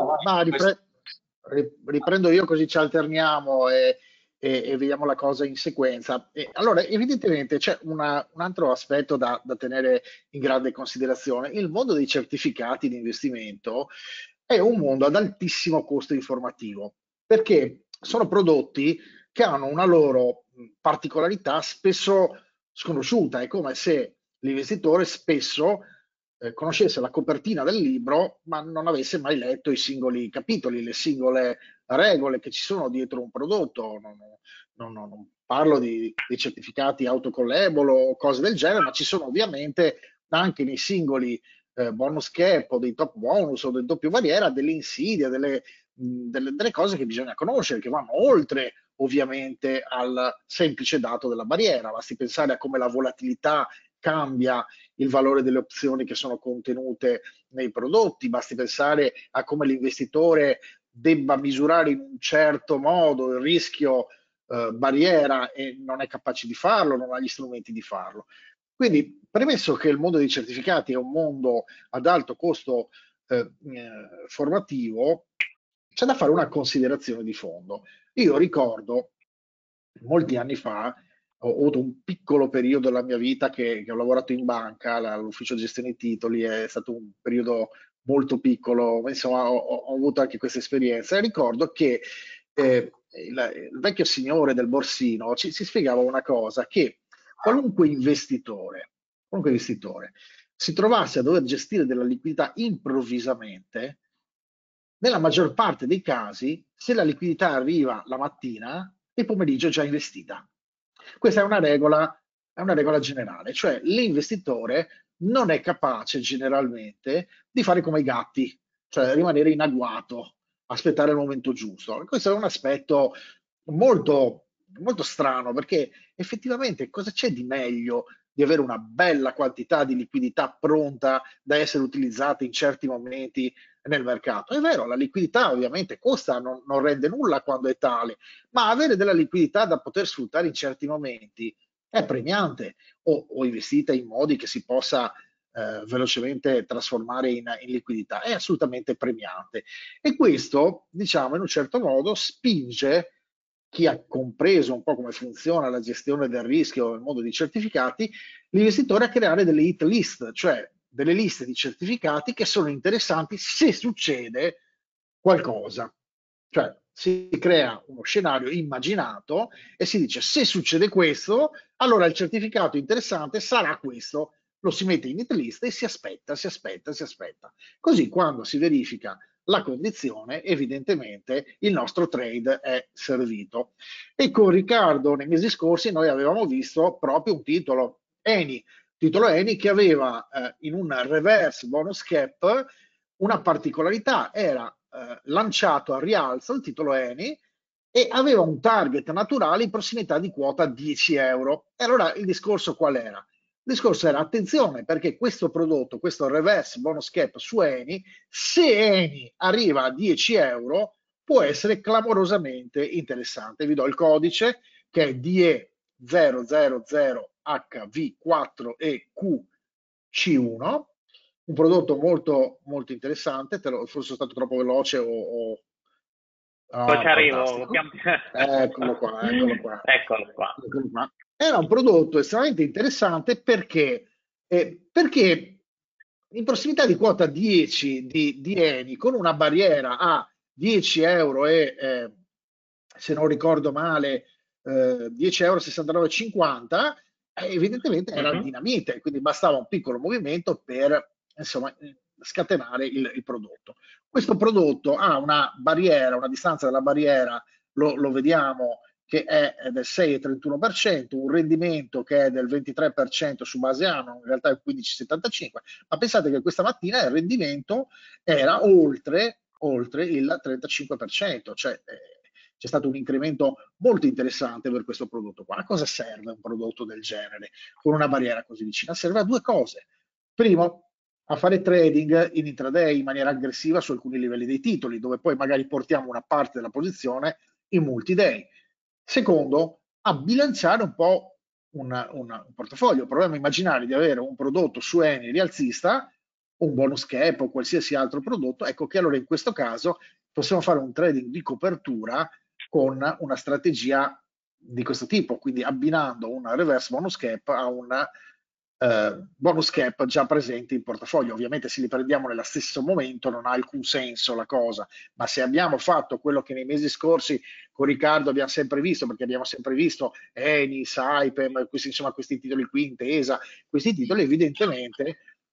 Riprendo io, così ci alterniamo e vediamo la cosa in sequenza. Allora, evidentemente c'è un altro aspetto da tenere in grande considerazione. Il mondo dei certificati di investimento è un mondo ad altissimo costo informativo, perché sono prodotti che hanno una loro particolarità spesso sconosciuta. È come se l'investitore spesso conoscesse la copertina del libro, ma non avesse mai letto i singoli capitoli, le singole regole che ci sono dietro un prodotto. Non parlo di certificati autocollable o cose del genere, ma ci sono ovviamente anche nei singoli bonus cap o dei top bonus o del doppio barriera delle insidie, delle cose che bisogna conoscere, che vanno oltre ovviamente al semplice dato della barriera. Basti pensare a come la volatilità cambia il valore delle opzioni che sono contenute nei prodotti, basti pensare a come l'investitore debba misurare in un certo modo il rischio barriera e non è capace di farlo, non ha gli strumenti di farlo. Quindi, premesso che il mondo dei certificati è un mondo ad alto costo formativo, c'è da fare una considerazione di fondo. Io ricordo, molti anni fa, ho avuto un piccolo periodo della mia vita che ho lavorato in banca, all'ufficio gestione titoli, è stato un periodo molto piccolo, ma insomma ho avuto anche questa esperienza e ricordo che il vecchio signore del borsino ci spiegava una cosa, che qualunque investitore si trovasse a dover gestire della liquidità improvvisamente, nella maggior parte dei casi, se la liquidità arriva la mattina, il pomeriggio è già investita. Questa è una regola generale, cioè l'investitore non è capace generalmente di fare come i gatti, cioè rimanere in agguato, aspettare il momento giusto. Questo è un aspetto molto, molto strano, perché effettivamente cosa c'è di meglio di avere una bella quantità di liquidità pronta da essere utilizzata in certi momenti nel mercato? È vero, la liquidità ovviamente costa, non rende nulla quando è tale, ma avere della liquidità da poter sfruttare in certi momenti è premiante, o investita in modi che si possa velocemente trasformare in liquidità, è assolutamente premiante. E questo, diciamo, in un certo modo spinge chi ha compreso un po' come funziona la gestione del rischio nel mondo dei certificati, l'investitore a creare delle hit list, cioè delle liste di certificati che sono interessanti se succede qualcosa. Cioè si crea uno scenario immaginato e si dice: se succede questo, allora il certificato interessante sarà questo. Lo si mette in hit list e si aspetta. Così quando si verifica la condizione, evidentemente il nostro trade è servito. E con Riccardo nei mesi scorsi noi avevamo visto proprio un titolo Eni che aveva in un reverse bonus cap una particolarità, era lanciato a rialzo il titolo Eni e aveva un target naturale in prossimità di quota 10 euro. E allora il discorso qual era? Il discorso era attenzione perché questo prodotto, questo reverse bonus cap su Eni, se Eni arriva a 10 euro può essere clamorosamente interessante. Vi do il codice che è DE000HV4EQC1, un prodotto molto, molto interessante. Forse sono stato troppo veloce o... Poi ci arrivo. Eccolo qua, eccolo qua. Eccolo qua. Eccolo qua. Era un prodotto estremamente interessante perché in prossimità di quota 10 di Eni, con una barriera a 10 euro e, se non ricordo male, 10,69,50 evidentemente era dinamite, quindi bastava un piccolo movimento per, insomma, scatenare il prodotto. Questo prodotto ha una barriera, una distanza della barriera, lo vediamo, che è del 6,31%, un rendimento che è del 23% su base annua, in realtà è 15,75%, ma pensate che questa mattina il rendimento era oltre il 35%, cioè c'è stato un incremento molto interessante per questo prodotto qua. A cosa serve un prodotto del genere con una barriera così vicina? Serve a due cose. Primo, a fare trading in intraday in maniera aggressiva su alcuni livelli dei titoli, dove poi magari portiamo una parte della posizione in multi-day. Secondo, a bilanciare un po' un portafoglio. Proviamo a immaginare di avere un prodotto su Eni rialzista, un bonus cap o qualsiasi altro prodotto, ecco che allora in questo caso possiamo fare un trading di copertura con una strategia di questo tipo, quindi abbinando un reverse bonus cap a un bonus cap già presente in portafoglio. Ovviamente se li prendiamo nello stesso momento non ha alcun senso la cosa, ma se abbiamo fatto quello che nei mesi scorsi con Riccardo abbiamo sempre visto, perché abbiamo sempre visto Eni, Saipem, questi titoli qui, Intesa, questi titoli, evidentemente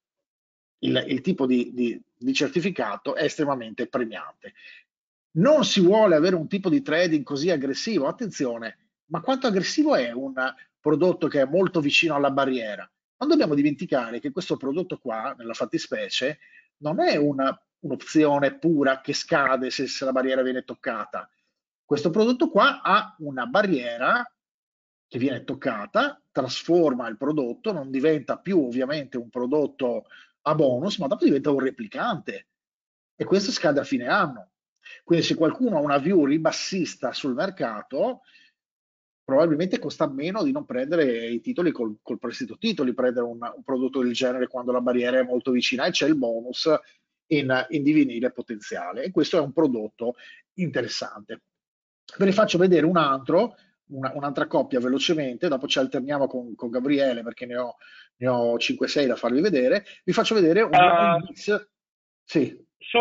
il tipo di certificato è estremamente premiante. Non si vuole avere un tipo di trading così aggressivo, attenzione, ma quanto aggressivo è un prodotto che è molto vicino alla barriera? Non dobbiamo dimenticare che questo prodotto qua, nella fattispecie, non è un'opzione pura che scade se la barriera viene toccata. Questo prodotto qua ha una barriera che viene toccata, trasforma il prodotto, non diventa più ovviamente un prodotto a bonus, ma dopo diventa un replicante. E questo scade a fine anno. Quindi se qualcuno ha una view ribassista sul mercato, probabilmente costa meno di non prendere i titoli col prestito titoli, prendere un prodotto del genere quando la barriera è molto vicina e c'è il bonus in divenire potenziale. E questo è un prodotto interessante. Ve ne faccio vedere un altro, un'altra coppia velocemente, dopo ci alterniamo con Gabriele perché ne ho 5-6 da farvi vedere. Vi faccio vedere un mix. Sì.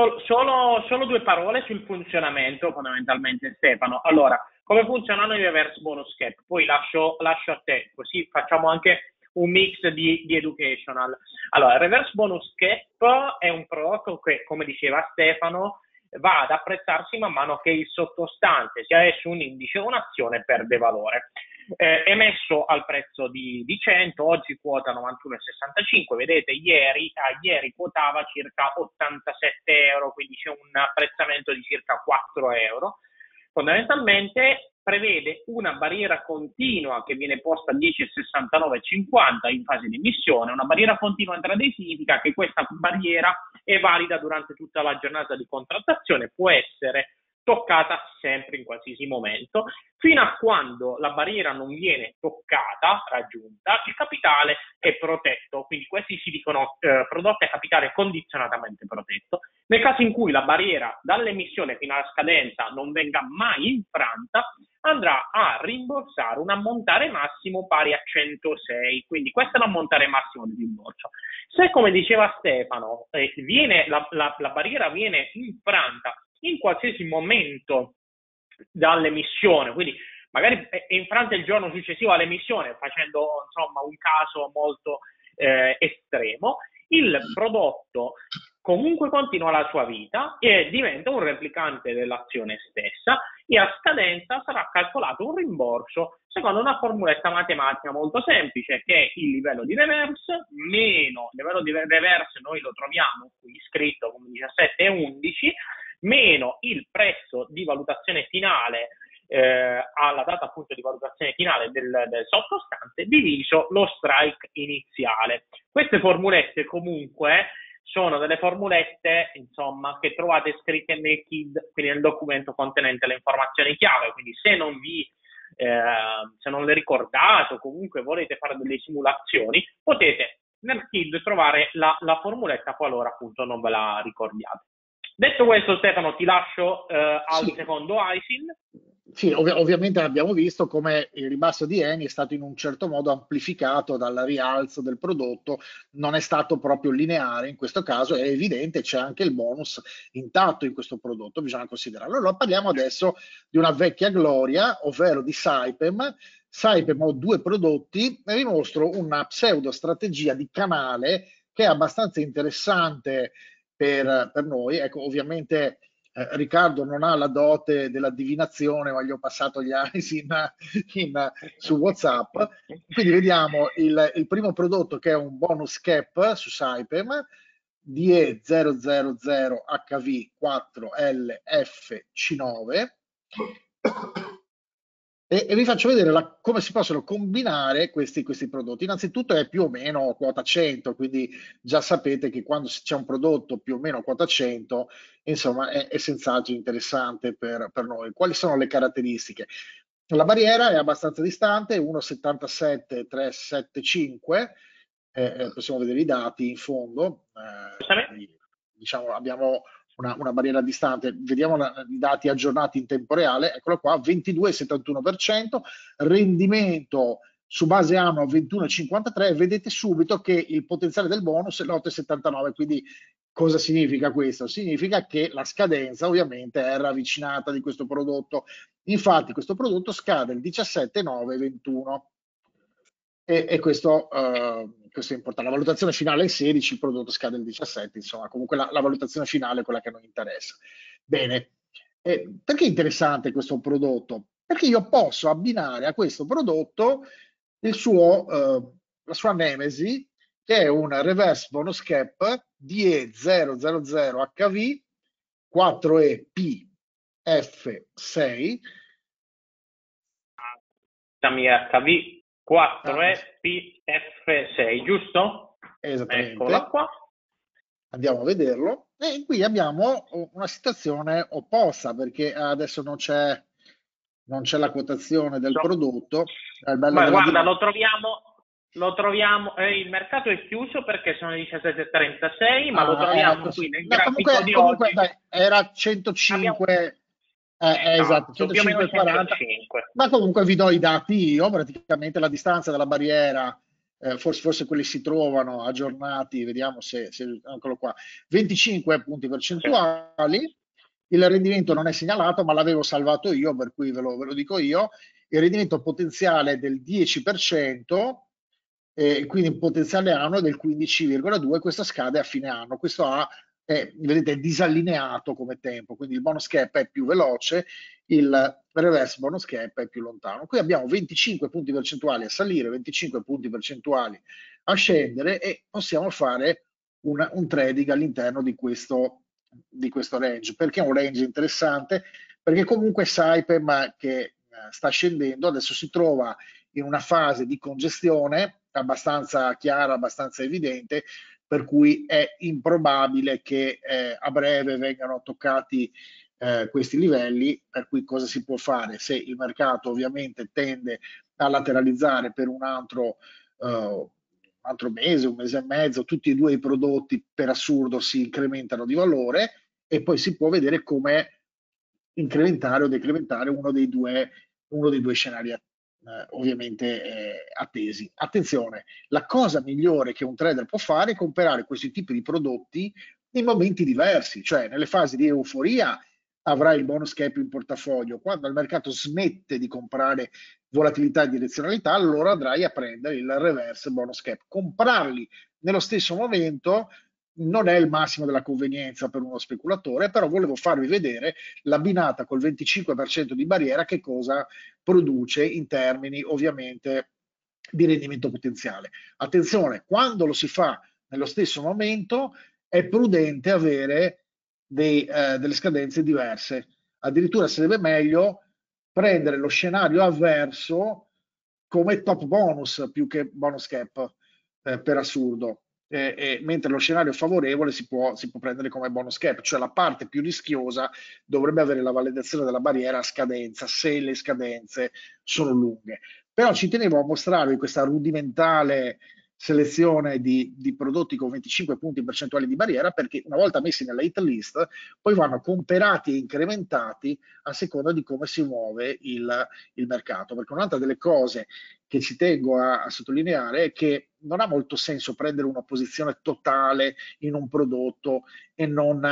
Solo due parole sul funzionamento fondamentalmente, Stefano. Allora, come funzionano i reverse bonus cap? Poi lascio a te, così facciamo anche un mix di educational. Allora, il reverse bonus cap è un prodotto che, come diceva Stefano, va ad apprezzarsi man mano che il sottostante, sia esso un indice o un'azione, perde valore. Emesso al prezzo di 100, oggi quota 91,65, vedete ieri quotava circa 87 euro, quindi c'è un apprezzamento di circa 4 euro. Fondamentalmente prevede una barriera continua che viene posta a 10,69,50 in fase di emissione. Una barriera continua intraday significa che questa barriera è valida durante tutta la giornata di contrattazione, può essere toccata sempre in qualsiasi momento, fino a quando la barriera non viene toccata, raggiunta, il capitale è protetto, quindi questi si dicono prodotti a capitale condizionatamente protetto. Nel caso in cui la barriera dall'emissione fino alla scadenza non venga mai infranta, andrà a rimborsare un ammontare massimo pari a 106, quindi questo è l'ammontare massimo di rimborso. Se, come diceva Stefano, la barriera viene infranta in qualsiasi momento dall'emissione, quindi magari è infranta il giorno successivo all'emissione, facendo insomma un caso molto estremo, il prodotto comunque continua la sua vita e diventa un replicante dell'azione stessa, e a scadenza sarà calcolato un rimborso secondo una formuletta matematica molto semplice, che è il livello di reverse meno il livello di reverse, noi lo troviamo qui scritto come 17 e 11, meno il prezzo di valutazione finale alla data appunto di valutazione finale del sottostante, diviso lo strike iniziale. Queste formulette comunque sono delle formulette, insomma, che trovate scritte nel KID, quindi nel documento contenente le informazioni chiave, quindi se non le ricordate o comunque volete fare delle simulazioni, potete nel KID trovare la formuletta qualora appunto non ve la ricordiate. Detto questo, Stefano, ti lascio al secondo ISIN. Sì, ovviamente abbiamo visto come il ribasso di Eni è stato in un certo modo amplificato dal rialzo del prodotto, non è stato proprio lineare in questo caso, è evidente, c'è anche il bonus intatto in questo prodotto, bisogna considerarlo. Allora parliamo adesso di una vecchia gloria, ovvero di Saipem. Saipem ha due prodotti e vi mostro una pseudo strategia di canale che è abbastanza interessante per noi. Ecco, ovviamente Riccardo non ha la dote della divinazione, ma gli ho passato gli ISIN su WhatsApp. Quindi vediamo il primo prodotto, che è un bonus cap su Saipem, DE000HV4LFC9, e vi faccio vedere come si possono combinare questi prodotti. Innanzitutto è più o meno quota 100, quindi già sapete che quando c'è un prodotto più o meno quota 100, insomma, è senz'altro interessante per noi. Quali sono le caratteristiche? La barriera è abbastanza distante, 1,77,375, possiamo vedere i dati in fondo. Diciamo, abbiamo una barriera distante, vediamo i dati aggiornati in tempo reale, eccolo qua, 22,71%, rendimento su base annua 21,53%, vedete subito che il potenziale del bonus è l'8,79%, quindi cosa significa questo? Significa che la scadenza ovviamente è ravvicinata di questo prodotto, infatti questo prodotto scade il 17,9,21%. E questo è importante. La valutazione finale è il 16, il prodotto scade il 17, insomma, comunque la valutazione finale è quella che a noi interessa. Bene, perché è interessante questo prodotto? Perché io posso abbinare a questo prodotto la sua nemesi, che è un reverse bonus cap DE000HV 4EP6. HV 4EPF6, giusto? Esattamente. Eccola qua. Andiamo a vederlo. E qui abbiamo una situazione opposta, perché adesso non c'è la quotazione del prodotto. Ma guarda, lo troviamo, il mercato è chiuso perché sono le 17:36, ma lo troviamo qui nel grafico di comunque, oggi. Dai, era 105. Esatto, 105,40, ma comunque vi do i dati io, praticamente la distanza dalla barriera, forse quelli si trovano aggiornati, vediamo se eccolo qua, 25 punti percentuali, il rendimento non è segnalato ma l'avevo salvato io, per cui ve lo dico io, il rendimento potenziale è del 10%, quindi un potenziale annuo del 15,2%, questo scade a fine anno, questo vedete, è disallineato come tempo, quindi il bonus cap è più veloce, il reverse bonus cap è più lontano. Qui abbiamo 25 punti percentuali a salire, 25 punti percentuali a scendere, e possiamo fare un trading all'interno di questo range. Perché è un range interessante? Perché comunque Saipem, che sta scendendo, adesso si trova in una fase di congestione abbastanza chiara, abbastanza evidente, per cui è improbabile che a breve vengano toccati questi livelli, per cui cosa si può fare? Se il mercato ovviamente tende a lateralizzare per un altro mese, un mese e mezzo, tutti e due i prodotti per assurdo si incrementano di valore, e poi si può vedere come incrementare o decrementare uno dei due scenari ovviamente attesi. Attenzione, la cosa migliore che un trader può fare è comprare questi tipi di prodotti in momenti diversi, cioè nelle fasi di euforia avrai il bonus cap in portafoglio, quando il mercato smette di comprare volatilità e direzionalità, allora andrai a prendere il reverse bonus cap. Comprarli nello stesso momento non è il massimo della convenienza per uno speculatore, però volevo farvi vedere l'abbinata col 25% di barriera che cosa produce in termini ovviamente di rendimento potenziale. Attenzione, quando lo si fa nello stesso momento è prudente avere delle scadenze diverse. Addirittura sarebbe meglio prendere lo scenario avverso come top bonus più che bonus cap, per assurdo. Mentre lo scenario favorevole si può prendere come bonus cap, cioè la parte più rischiosa dovrebbe avere la validazione della barriera a scadenza se le scadenze sono lunghe. Però ci tenevo a mostrarvi questa rudimentale selezione di prodotti con 25 punti percentuali di barriera, perché una volta messi nella hit list poi vanno comperati e incrementati a seconda di come si muove il mercato. Perché un'altra delle cose che ci tengo a sottolineare è che non ha molto senso prendere una posizione totale in un prodotto e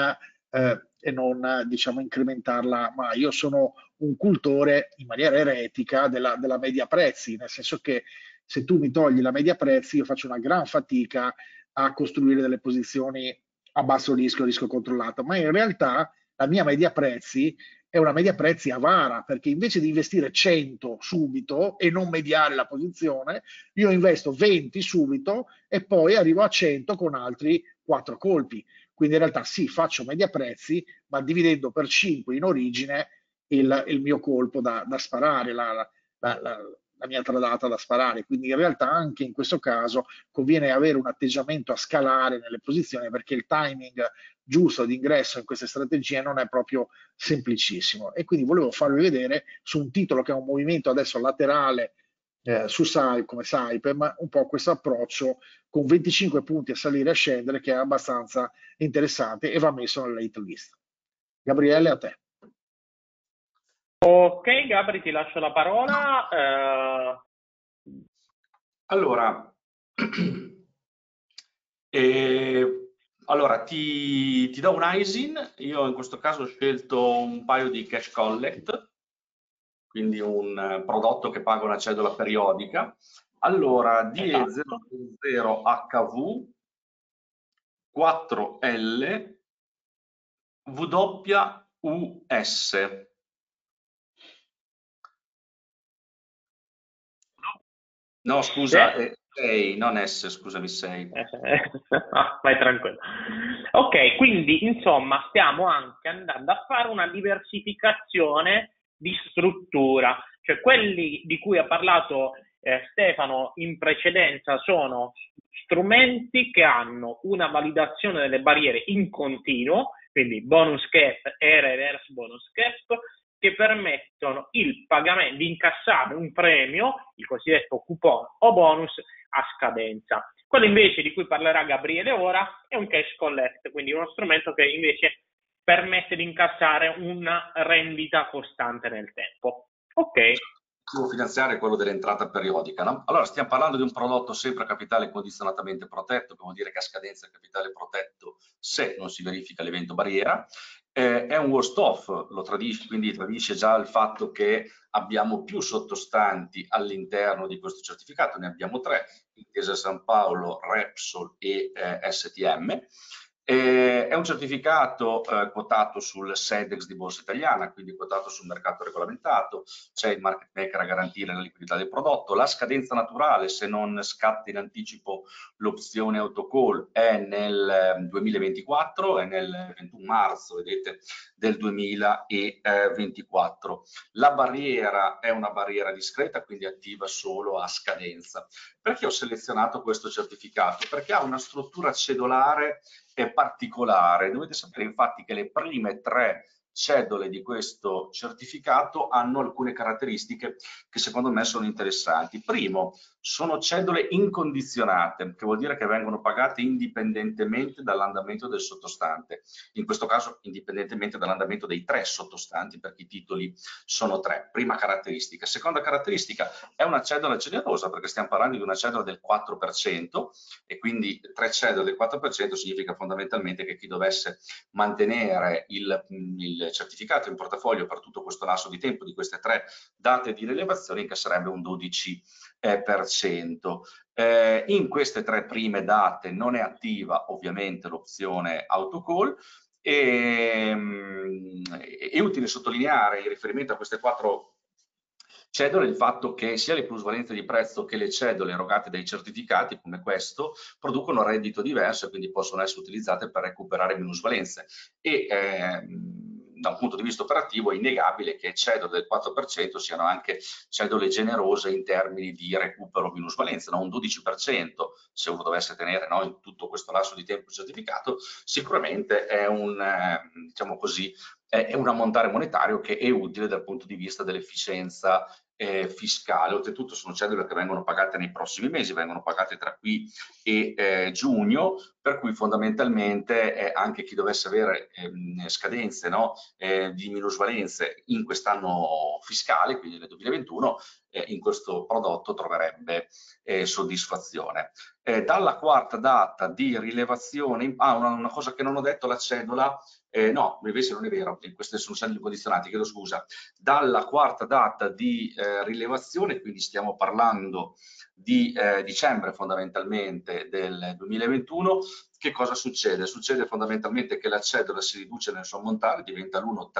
non diciamo incrementarla mai. Io sono un cultore in maniera eretica della media prezzi, nel senso che se tu mi togli la media prezzi io faccio una gran fatica a costruire delle posizioni a basso rischio controllato, ma in realtà la mia media prezzi è una media prezzi avara, perché invece di investire 100 subito e non mediare la posizione, io investo 20 subito e poi arrivo a 100 con altri 4 colpi. Quindi in realtà sì, faccio media prezzi, ma dividendo per 5 in origine il mio colpo da sparare, la mia tradata da sparare. Quindi in realtà anche in questo caso conviene avere un atteggiamento a scalare nelle posizioni, perché il timing giusto di ingresso in queste strategie non è proprio semplicissimo. E quindi volevo farvi vedere su un titolo che ha un movimento adesso laterale come Saipem, un po' questo approccio con 25 punti a salire e a scendere che è abbastanza interessante e va messo nella hit list. Gabriele, a te. Ok, Gabri, ti lascio la parola. Allora, allora ti do un ISIN. Io in questo caso ho scelto un paio di cash collect, quindi un prodotto che paga una cedola periodica. Allora, DE00HV 4L WUS. No, scusa, 6, non S, scusami, 6. Vai tranquillo. Ok, quindi insomma stiamo anche andando a fare una diversificazione di struttura, cioè quelli di cui ha parlato Stefano in precedenza sono strumenti che hanno una validazione delle barriere in continuo, quindi bonus cap e reverse bonus cap, che permettono il pagamento di incassare un premio, il cosiddetto coupon o bonus a scadenza. Quello invece di cui parlerà Gabriele ora è un cash collect, quindi uno strumento che invece permette di incassare una rendita costante nel tempo. Ok. L'attivo finanziario è quello dell'entrata periodica, no? Allora stiamo parlando di un prodotto sempre a capitale condizionatamente protetto, che vuol dire che a scadenza il capitale protetto se non si verifica l'evento barriera. È un worst off, lo tradisce, quindi tradisce già il fatto che abbiamo più sottostanti all'interno di questo certificato, ne abbiamo 3, Intesa San Paolo, Repsol e STM. È un certificato quotato sul SEDEX di Borsa Italiana, quindi quotato sul mercato regolamentato, c'è il market maker a garantire la liquidità del prodotto, la scadenza naturale se non scatta in anticipo l'opzione autocall è nel 2024, è nel 21 marzo, vedete, del 2024. La barriera è una barriera discreta, quindi attiva solo a scadenza. Perché ho selezionato questo certificato? Perché ha una struttura cedolare particolare. Dovete sapere infatti che le prime 3 cedole di questo certificato hanno alcune caratteristiche che secondo me sono interessanti. Primo, sono cedole incondizionate, che vuol dire che vengono pagate indipendentemente dall'andamento del sottostante, in questo caso indipendentemente dall'andamento dei 3 sottostanti, perché i titoli sono 3. Prima caratteristica. Seconda caratteristica, è una cedola generosa, perché stiamo parlando di una cedola del 4% e quindi 3 cedole del 4% significa fondamentalmente che chi dovesse mantenere il il certificato in portafoglio per tutto questo lasso di tempo di queste 3 date di rilevazione incasserebbe un 12%. In queste 3 prime date non è attiva ovviamente l'opzione autocall. È utile sottolineare in riferimento a queste 4 cedole il fatto che sia le plusvalenze di prezzo che le cedole erogate dai certificati come questo producono reddito diverso e quindi possono essere utilizzate per recuperare minusvalenze e da un punto di vista operativo è innegabile che cedole del 4% siano anche cedole generose in termini di recupero minusvalenze, no? Un 12% se uno dovesse tenere, no, in tutto questo lasso di tempo certificato sicuramente è un diciamo così è un ammontare monetario che è utile dal punto di vista dell'efficienza fiscale. Oltretutto sono cedole che vengono pagate nei prossimi mesi, vengono pagate tra qui e giugno, per cui fondamentalmente anche chi dovesse avere scadenze, no, di minusvalenze in quest'anno fiscale, quindi nel 2021, in questo prodotto troverebbe soddisfazione. Dalla quarta data di rilevazione, una cosa che non ho detto, la cedola, no, invece non è vero, queste sono cedole condizionate, chiedo scusa, dalla quarta data di rilevazione, quindi stiamo parlando di dicembre fondamentalmente del 2021, che cosa succede? Succede fondamentalmente che la cedola si riduce nel suo ammontare, diventa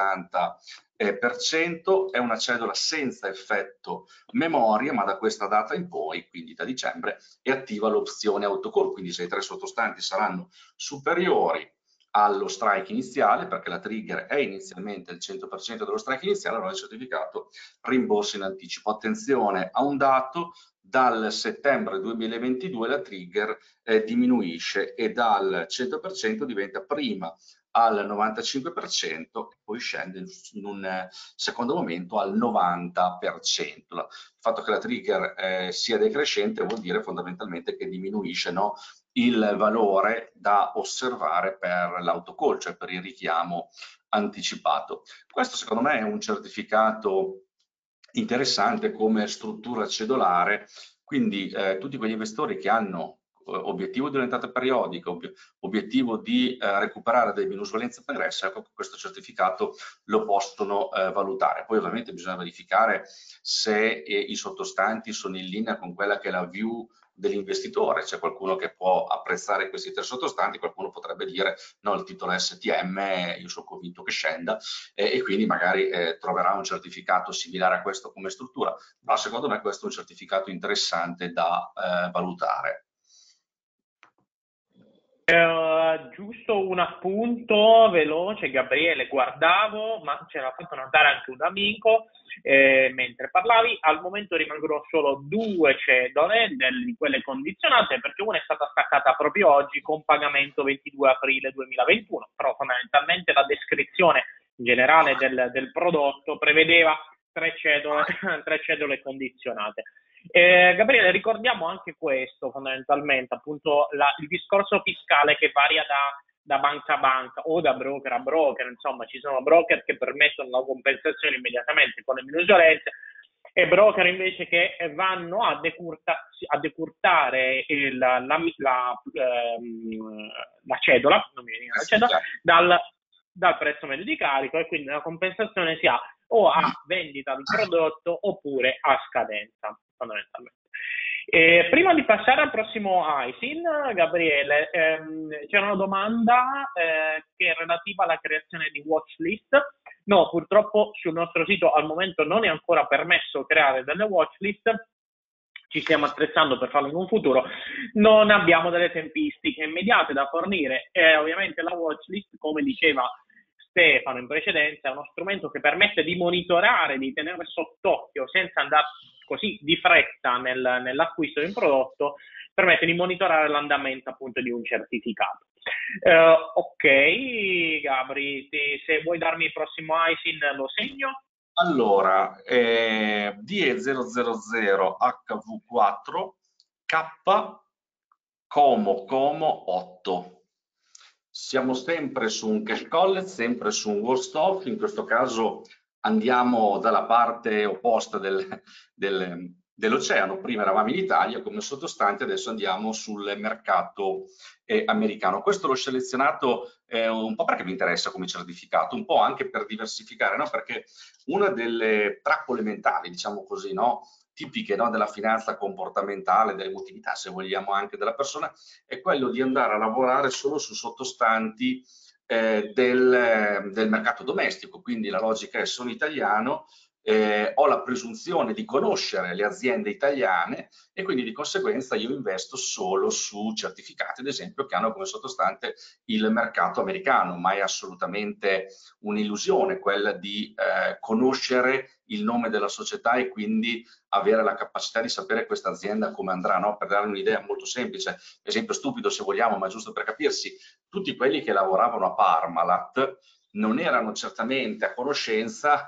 l'1,80%, è una cedola senza effetto memoria, ma da questa data in poi, quindi da dicembre, è attiva l'opzione autocall, quindi se i 3 sottostanti saranno superiori allo strike iniziale, perché la trigger è inizialmente il 100% dello strike iniziale, allora il certificato rimborsa in anticipo. Attenzione a un dato: dal settembre 2022 la trigger diminuisce e dal 100% diventa prima al 95% e poi scende in un secondo momento al 90%. Il fatto che la trigger sia decrescente vuol dire fondamentalmente che diminuisce, no, il valore da osservare per l'autocall, cioè per il richiamo anticipato. Questo secondo me è un certificato interessante come struttura cedolare, quindi tutti quegli investitori che hanno obiettivo di un'entrata periodica, obiettivo di recuperare delle minusvalenze pregresse, ecco, questo certificato lo possono valutare. Poi ovviamente bisogna verificare se i sottostanti sono in linea con quella che è la view dell'investitore. C'è qualcuno che può apprezzare questi 3 sottostanti, qualcuno potrebbe dire no, il titolo STM io sono convinto che scenda e quindi magari troverà un certificato similare a questo come struttura, ma secondo me questo è un certificato interessante da valutare. Giusto un appunto veloce, Gabriele, guardavo, ma ce l'ha fatto notare anche un amico mentre parlavi. Al momento rimangono solo 2 cedole di quelle condizionate, perché una è stata staccata proprio oggi con pagamento 22 aprile 2021, però fondamentalmente la descrizione generale del prodotto prevedeva 3 cedole condizionate. Gabriele, ricordiamo anche questo fondamentalmente, appunto il discorso fiscale che varia da banca a banca o da broker a broker, insomma ci sono broker che permettono la compensazione immediatamente con le minusvalenze e broker invece che vanno a decurtare la cedola, non mi viene la cedola, dal prezzo medio di carico, e quindi la compensazione si ha o a vendita del prodotto oppure a scadenza fondamentalmente. Prima di passare al prossimo ISIN, Gabriele, c'è una domanda che è relativa alla creazione di watchlist. No, purtroppo sul nostro sito al momento non è ancora permesso creare delle watchlist, ci stiamo attrezzando per farlo in un futuro, non abbiamo delle tempistiche immediate da fornire. Ovviamente la watchlist, come diceva Stefano in precedenza, è uno strumento che permette di monitorare, di tenere sott'occhio senza andare così di fretta nell'acquisto di un prodotto, permette di monitorare l'andamento appunto di un certificato. Ok, Gabri, se vuoi darmi il prossimo ISIN lo segno. Allora, DE000HV4 K Como 8. Siamo sempre su un cash collet, sempre su un worst off, in questo caso andiamo dalla parte opposta del dell'oceano. Prima eravamo in Italia come sottostante, adesso andiamo sul mercato americano. Questo l'ho selezionato un po' perché mi interessa come certificato, un po' anche per diversificare, no? Perché una delle trappole mentali, diciamo così, no? Tipiche, no? Della finanza comportamentale, dell'emotività, se vogliamo, anche della persona, è quello di andare a lavorare solo su sottostanti del mercato domestico. Quindi la logica è: sono italiano, ho la presunzione di conoscere le aziende italiane e quindi di conseguenza io investo solo su certificati, ad esempio, che hanno come sottostante il mercato americano, ma è assolutamente un'illusione quella di conoscere il nome della società e quindi avere la capacità di sapere questa azienda come andrà, no? Per dare un'idea molto semplice, esempio stupido se vogliamo, ma giusto per capirsi, tutti quelli che lavoravano a Parmalat non erano certamente a conoscenza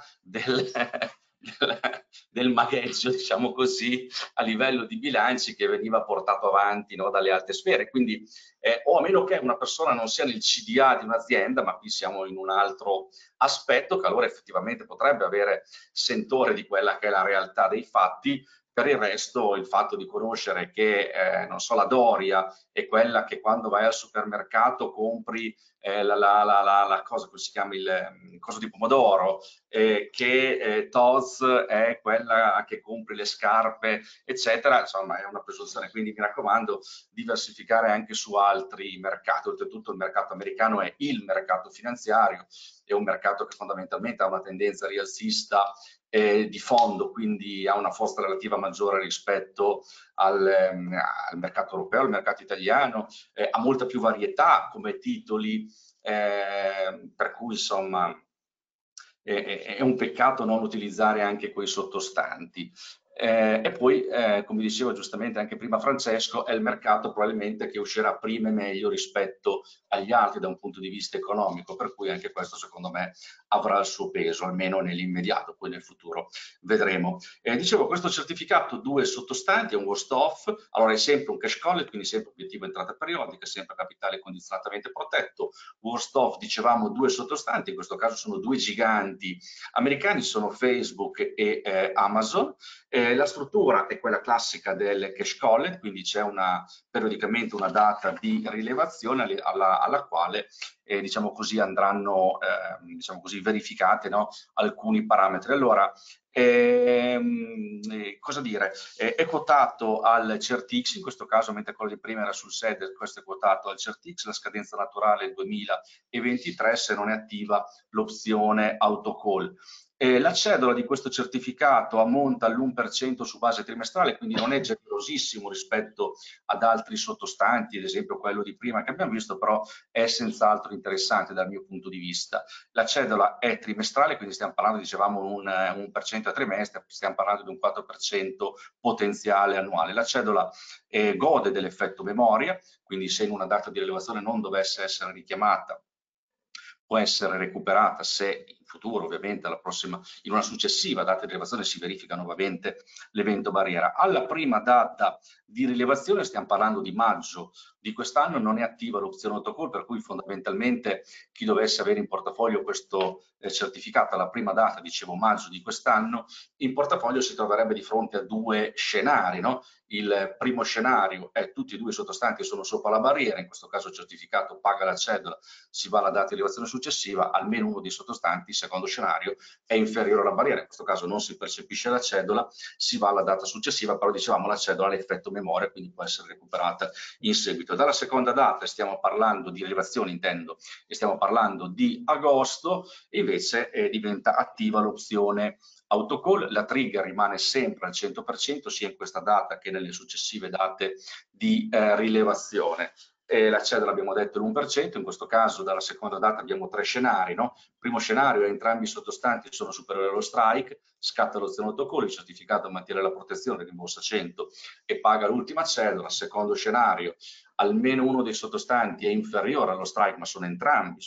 del magheggio, diciamo così, a livello di bilanci che veniva portato avanti, no, dalle alte sfere. Quindi, o a meno che una persona non sia nel CDA di un'azienda, ma qui siamo in un altro aspetto, che allora effettivamente potrebbe avere sentore di quella che è la realtà dei fatti. Per il resto, il fatto di conoscere che, non so, la Doria è quella che quando vai al supermercato compri la cosa, come si chiama, il coso di pomodoro, che Toz è quella che compri le scarpe, eccetera, insomma è una presunzione, quindi mi raccomando, diversificare anche su altri mercati. Oltretutto il mercato americano è il mercato finanziario, è un mercato che fondamentalmente ha una tendenza rialzista di fondo, quindi ha una forza relativa maggiore rispetto al mercato europeo, al mercato italiano, ha molta più varietà come titoli, per cui insomma è un peccato non utilizzare anche quei sottostanti. E poi, come diceva giustamente anche prima Francesco, è il mercato probabilmente che uscirà prima e meglio rispetto agli altri da un punto di vista economico, per cui anche questo secondo me avrà il suo peso, almeno nell'immediato, poi nel futuro vedremo. Dicevo, questo certificato, 2 sottostanti, è un worst off, allora è sempre un cash collet, quindi sempre obiettivo entrata periodica, sempre capitale condizionatamente protetto. Worst off, dicevamo, 2 sottostanti, in questo caso sono 2 giganti americani, sono Facebook e Amazon. La struttura è quella classica del cash collet, quindi c'è periodicamente una data di rilevazione alla quale diciamo così andranno diciamo così, verificate, no, alcuni parametri. Allora, cosa dire? È quotato al CERTX, in questo caso, mentre quello di prima era sul SED, questo è quotato al CERTX, la scadenza naturale è il 2023 se non è attiva l'opzione autocall. La cedola di questo certificato ammonta all'1% su base trimestrale, quindi non è generosissimo rispetto ad altri sottostanti, ad esempio quello di prima che abbiamo visto, però è senz'altro interessante dal mio punto di vista. La cedola è trimestrale, quindi stiamo parlando, dicevamo, un 1% a trimestre, stiamo parlando di un 4% potenziale annuale. La cedola gode dell'effetto memoria, quindi se in una data di rilevazione non dovesse essere richiamata, può essere recuperata se in futuro, ovviamente, in una successiva data di rilevazione si verifica nuovamente l'evento barriera. Alla prima data di rilevazione, stiamo parlando di maggio di quest'anno, non è attiva l'opzione autocall, per cui fondamentalmente chi dovesse avere in portafoglio questo certificato alla prima data, dicevo maggio di quest'anno, in portafoglio si troverebbe di fronte a 2 scenari, no? Il primo scenario è tutti e 2 i sottostanti sono sopra la barriera, in questo caso il certificato paga la cedola, si va alla data di rilevazione successiva, almeno uno dei sottostanti, il secondo scenario, è inferiore alla barriera, in questo caso non si percepisce la cedola, si va alla data successiva, però dicevamo la cedola ha l'effetto memoria, quindi può essere recuperata in seguito. Dalla seconda data stiamo parlando di rilevazione, intendo, e stiamo parlando di agosto, e invece diventa attiva l'opzione autocall, la trigger rimane sempre al 100% sia in questa data che nelle successive date di rilevazione. La cedola abbiamo detto l'1%, in questo caso dalla seconda data abbiamo 3 scenari, no? Primo scenario è entrambi i sottostanti sono superiori allo strike, scatta l'opzione autocall, il certificato mantiene la protezione, rimborsa 100 e paga l'ultima cedola. Secondo scenario, almeno uno dei sottostanti è inferiore allo strike, ma sono entrambi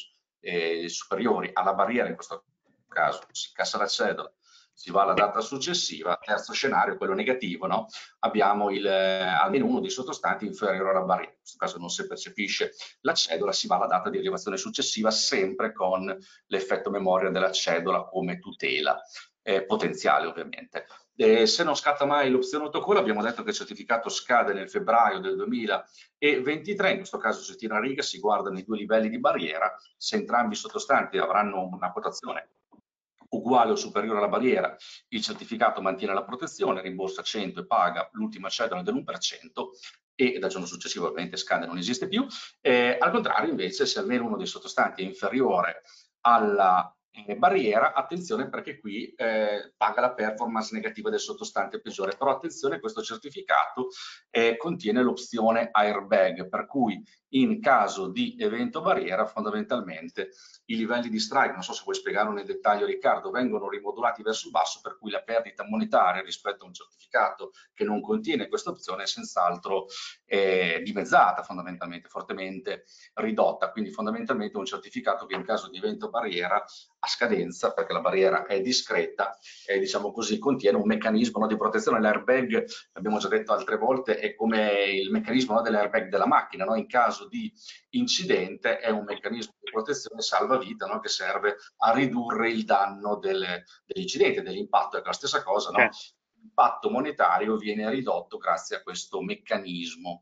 superiori alla barriera, in questo caso si cassa la cedola, si va alla data successiva. Terzo scenario, quello negativo, no? Abbiamo almeno uno dei sottostanti inferiore alla barriera, in questo caso non si percepisce la cedola, si va alla data di rilevazione successiva, sempre con l'effetto memoria della cedola come tutela potenziale, ovviamente. Se non scatta mai l'opzione autocall, abbiamo detto che il certificato scade nel febbraio del 2023, in questo caso si tira a riga, si guardano i due livelli di barriera, se entrambi i sottostanti avranno una quotazione uguale o superiore alla barriera, il certificato mantiene la protezione, rimborsa 100 e paga l'ultima cedola dell'1% e dal giorno successivo ovviamente scade, non esiste più. Al contrario, invece, se almeno uno dei sottostanti è inferiore alla barriera, attenzione perché qui paga la performance negativa del sottostante peggiore, però attenzione, questo certificato contiene l'opzione airbag, per cui in caso di evento barriera fondamentalmente i livelli di strike, non so se vuoi spiegarlo nel dettaglio Riccardo, vengono rimodulati verso il basso, per cui la perdita monetaria rispetto a un certificato che non contiene questa opzione è senz'altro dimezzata, fondamentalmente fortemente ridotta, quindi fondamentalmente un certificato che in caso di evento barriera a scadenza, perché la barriera è discreta, diciamo così, contiene un meccanismo di protezione. L'airbag, abbiamo già detto altre volte, è come il meccanismo dell'airbag della macchina, no? In caso di incidente è un meccanismo di protezione salvavita, che serve a ridurre il danno dell'incidente, dell'impatto. Ecco, la stessa cosa, no? L'impatto monetario viene ridotto grazie a questo meccanismo.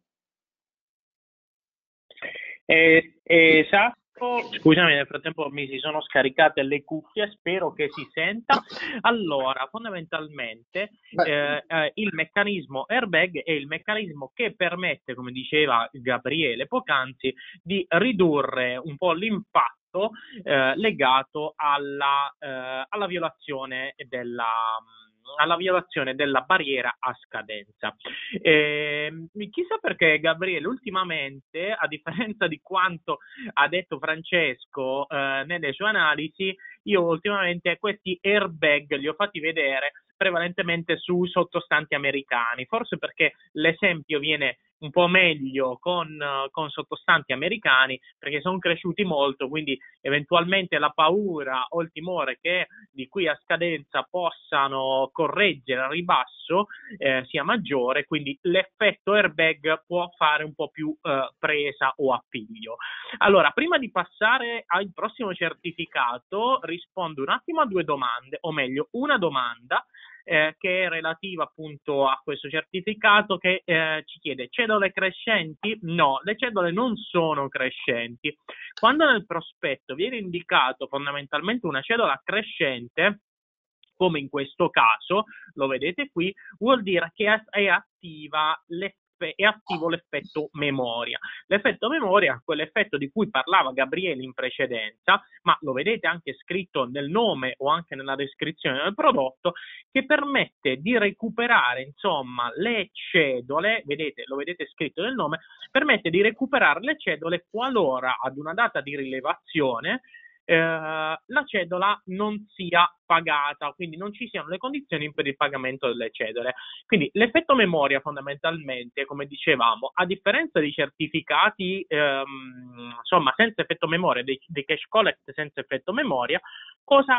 Esatto. Scusami, nel frattempo mi si sono scaricate le cuffie, spero che si senta. Allora, fondamentalmente il meccanismo airbag è il meccanismo che permette, come diceva Gabriele poc'anzi, di ridurre un po' l'impatto legato alla violazione della barriera a scadenza. Chissà perché Gabriele ultimamente, a differenza di quanto ha detto Francesco nelle sue analisi, io ultimamente questi airbag li ho fatti vedere prevalentemente su sottostanti americani, forse perché l'esempio viene un po' meglio con sottostanti americani, perché sono cresciuti molto, quindi eventualmente la paura o il timore che di qui a scadenza possano correggere al ribasso sia maggiore, quindi l'effetto airbag può fare un po' più presa o appiglio. Allora, prima di passare al prossimo certificato, rispondo un attimo a due domande, o meglio, una domanda che è relativa appunto a questo certificato, che ci chiede: cedole crescenti? No, le cedole non sono crescenti. Quando nel prospetto viene indicato fondamentalmente una cedola crescente, come in questo caso, lo vedete qui, vuol dire che è attivo l'effetto memoria. L'effetto memoria è quell'effetto di cui parlava Gabriele in precedenza, ma lo vedete anche scritto nel nome o anche nella descrizione del prodotto, che permette di recuperare, insomma, le cedole, lo vedete scritto nel nome, permette di recuperare le cedole qualora ad una data di rilevazione la cedola non sia pagata, quindi non ci siano le condizioni per il pagamento delle cedole. Quindi l'effetto memoria fondamentalmente, come dicevamo, a differenza di certificati insomma senza effetto memoria, dei cash collect senza effetto memoria, cosa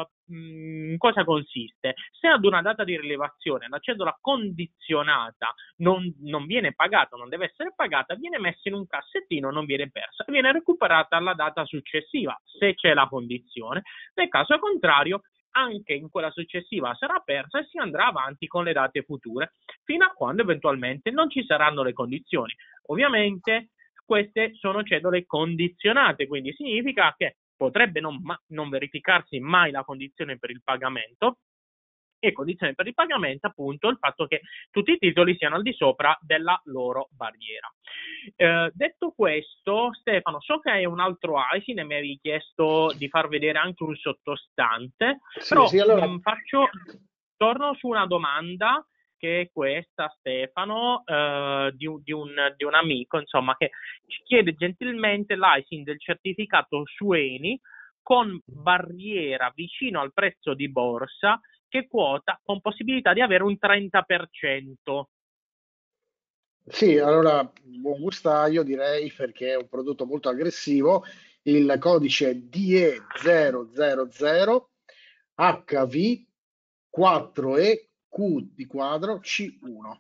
consiste? Se ad una data di rilevazione la cedola condizionata non viene pagata, non deve essere pagata, viene messa in un cassettino, non viene persa, viene recuperata alla data successiva se c'è la condizione. Nel caso contrario, anche in quella successiva sarà persa e si andrà avanti con le date future fino a quando eventualmente non ci saranno le condizioni. Ovviamente queste sono cedole condizionate, quindi significa che potrebbe non verificarsi mai la condizione per il pagamento, e condizione per il pagamento appunto il fatto che tutti i titoli siano al di sopra della loro barriera. Detto questo, Stefano, so che hai un altro ISIN ne mi avevi chiesto di far vedere anche un sottostante, però allora... torno su una domanda che è questa, Stefano, di un amico, insomma, che ci chiede gentilmente l'ISIN del certificato su Eni con barriera vicino al prezzo di borsa, che quota con possibilità di avere un 30%. Sì, allora, buon gustaio direi, perché è un prodotto molto aggressivo. Il codice è DE000 HV 4EQ di quadro C1.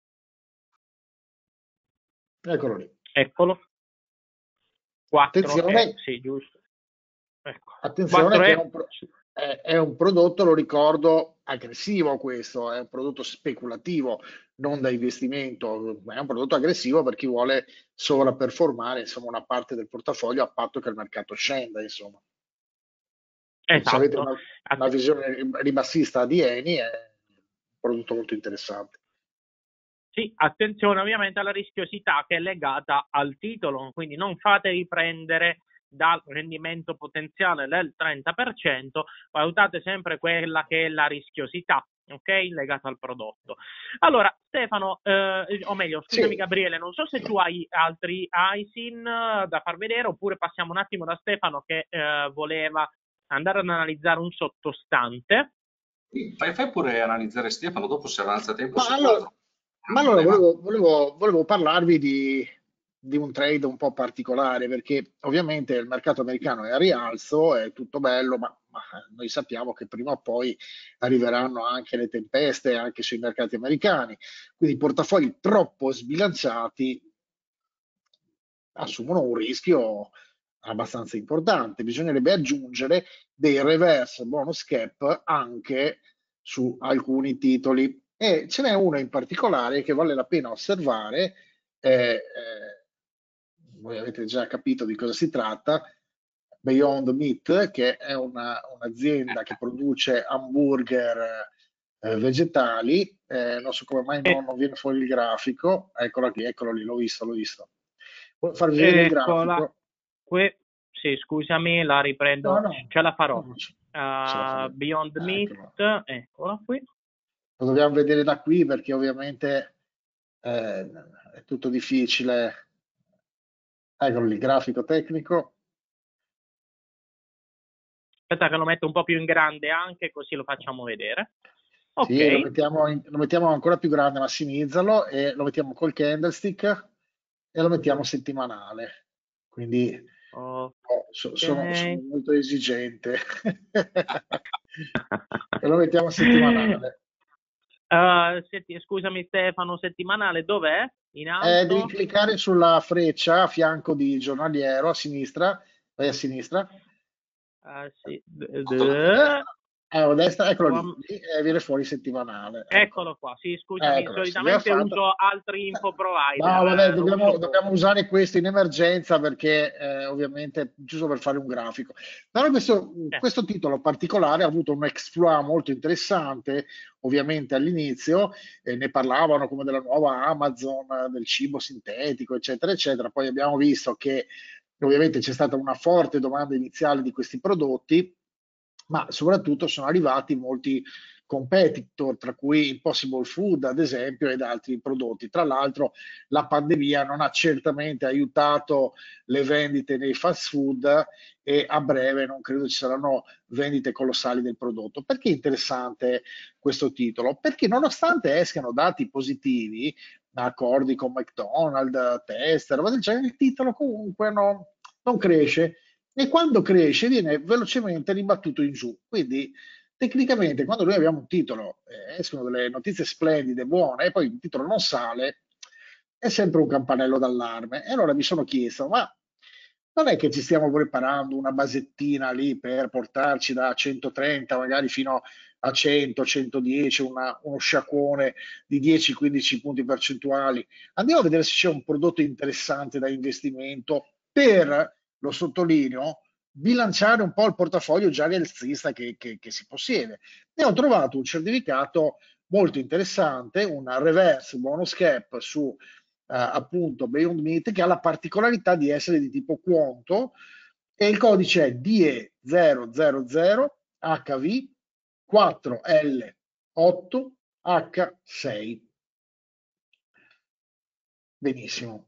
Eccolo lì. Eccolo. 4 Attenzione, sì, giusto. Ecco. attenzione 4E. che è un prodotto, lo ricordo, aggressivo questo, è un prodotto speculativo, non da investimento, ma è un prodotto aggressivo per chi vuole sovraperformare, insomma, una parte del portafoglio a patto che il mercato scenda, insomma. Quindi se avete Esatto. una visione ribassista di Eni, è un prodotto molto interessante. Sì, attenzione ovviamente alla rischiosità che è legata al titolo, quindi non fatevi prendere dal rendimento potenziale del 30%, valutate sempre quella che è la rischiosità, ok? Legata al prodotto. Allora, Stefano, o meglio, scusami Sì. Gabriele, non so se tu hai altri ISIN da far vedere, oppure passiamo un attimo da Stefano che voleva andare ad analizzare un sottostante. Fai pure analizzare Stefano, dopo se avanza tempo Ma si può. allora volevo parlarvi di un trade un po' particolare, perché ovviamente il mercato americano è a rialzo, è tutto bello, ma noi sappiamo che prima o poi arriveranno anche le tempeste anche sui mercati americani. Quindi i portafogli troppo sbilanciati assumono un rischio abbastanza importante. Bisognerebbe aggiungere dei reverse bonus cap anche su alcuni titoli. E ce n'è uno in particolare che vale la pena osservare. Voi avete già capito di cosa si tratta. Beyond Meat, che è un'azienda che produce hamburger vegetali. Non so come mai non viene fuori il grafico. Eccolo lì, l'ho visto. Vuoi farvi vedere il Eccola, grafico? sì, scusami, la riprendo, No, ce la farò. no, ce la fa vedere. Beyond Eccolo. Meat, eccola qui. Lo dobbiamo vedere da qui perché ovviamente è tutto difficile. Eccolo lì, grafico tecnico. Aspetta che lo metto un po' più in grande anche, così lo facciamo vedere. Ok, Sì, lo mettiamo ancora più grande, massimizzalo e lo mettiamo col candlestick e lo mettiamo settimanale. Quindi sono ok. molto esigente. E lo mettiamo settimanale. Scusami Stefano, settimanale dov'è? In Devi alto? cliccare sulla freccia a fianco di giornaliero a sinistra, vai a sinistra. Sì. A destra, eccolo lì, One- viene fuori settimanale. Eccolo qua, sì, scusami, Eccola, sì, abbiamo solitamente fatto. uso altri info No, vabbè, provider, lo uso dobbiamo poco. usare questo in emergenza perché ovviamente giusto per fare un grafico. Però questo titolo particolare ha avuto un exploit molto interessante, ovviamente all'inizio, ne parlavano come della nuova Amazon, del cibo sintetico, eccetera, eccetera. Poi abbiamo visto che ovviamente c'è stata una forte domanda iniziale di questi prodotti, ma soprattutto sono arrivati molti competitor, tra cui Impossible Food, ad esempio, ed altri prodotti. Tra l'altro, la pandemia non ha certamente aiutato le vendite nei fast food e a breve non credo ci saranno vendite colossali del prodotto. Perché è interessante questo titolo? Perché nonostante escano dati positivi, accordi con McDonald's, Tester, roba del genere, il titolo comunque non cresce e quando cresce viene velocemente ribattuto in giù. Quindi tecnicamente quando noi abbiamo un titolo, escono delle notizie splendide, buone, e poi il titolo non sale, è sempre un campanello d'allarme. E allora mi sono chiesto, ma non è che ci stiamo preparando una basettina lì per portarci da 130 magari fino a 100, 110, uno sciacquone di 10-15 punti percentuali? Andiamo a vedere se c'è un prodotto interessante da investimento per, lo sottolineo, bilanciare un po' il portafoglio già rialzista che si possiede. E ho trovato un certificato molto interessante, una reverse bonus cap su appunto Beyond Meat, che ha la particolarità di essere di tipo quanto e il codice è DE000HV 4L8H6. Benissimo.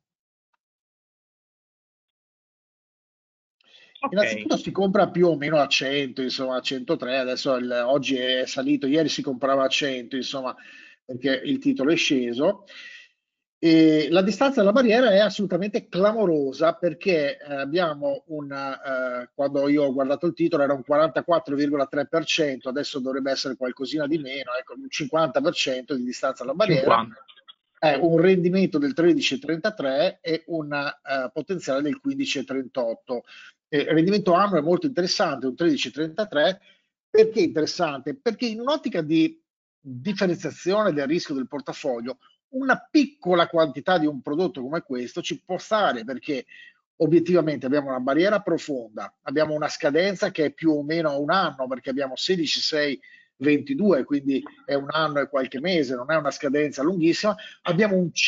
Ok, Innanzitutto si compra più o meno a 100, insomma a 103, adesso oggi è salito, ieri si comprava a 100, insomma, perché il titolo è sceso. E la distanza dalla barriera è assolutamente clamorosa perché abbiamo quando io ho guardato il titolo era un 44,3%, adesso dovrebbe essere qualcosina di meno, ecco, un 50% di distanza dalla barriera, 50. è un rendimento del 13,33 e un potenziale del 15,38. Il rendimento annuo è molto interessante, un 13,33, Perché è interessante? Perché in un'ottica di differenziazione del rischio del portafoglio, una piccola quantità di un prodotto come questo ci può stare, perché obiettivamente abbiamo una barriera profonda, abbiamo una scadenza che è più o meno a un anno, perché abbiamo 16,6,22, quindi è un anno e qualche mese, non è una scadenza lunghissima, abbiamo un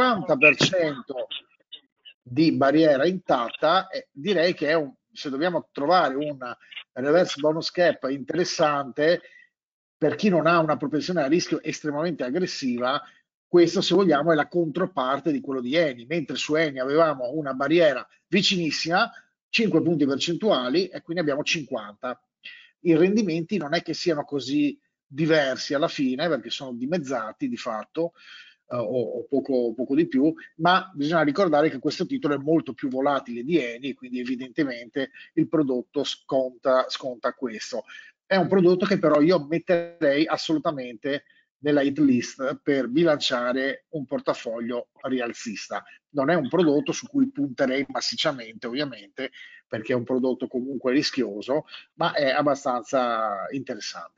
50% di barriera intatta, e direi che se dobbiamo trovare un reverse bonus cap interessante per chi non ha una propensione a rischio estremamente aggressiva, questo, se vogliamo, è la controparte di quello di Eni, mentre su Eni avevamo una barriera vicinissima, 5 punti percentuali, e quindi abbiamo 50. I rendimenti non è che siano così diversi alla fine, perché sono dimezzati di fatto, o poco di più, ma bisogna ricordare che questo titolo è molto più volatile di Eni, quindi evidentemente il prodotto sconta questo. È un prodotto che però io metterei assolutamente nella hit list per bilanciare un portafoglio rialzista. Non è un prodotto su cui punterei massicciamente, ovviamente, perché è un prodotto comunque rischioso, ma è abbastanza interessante.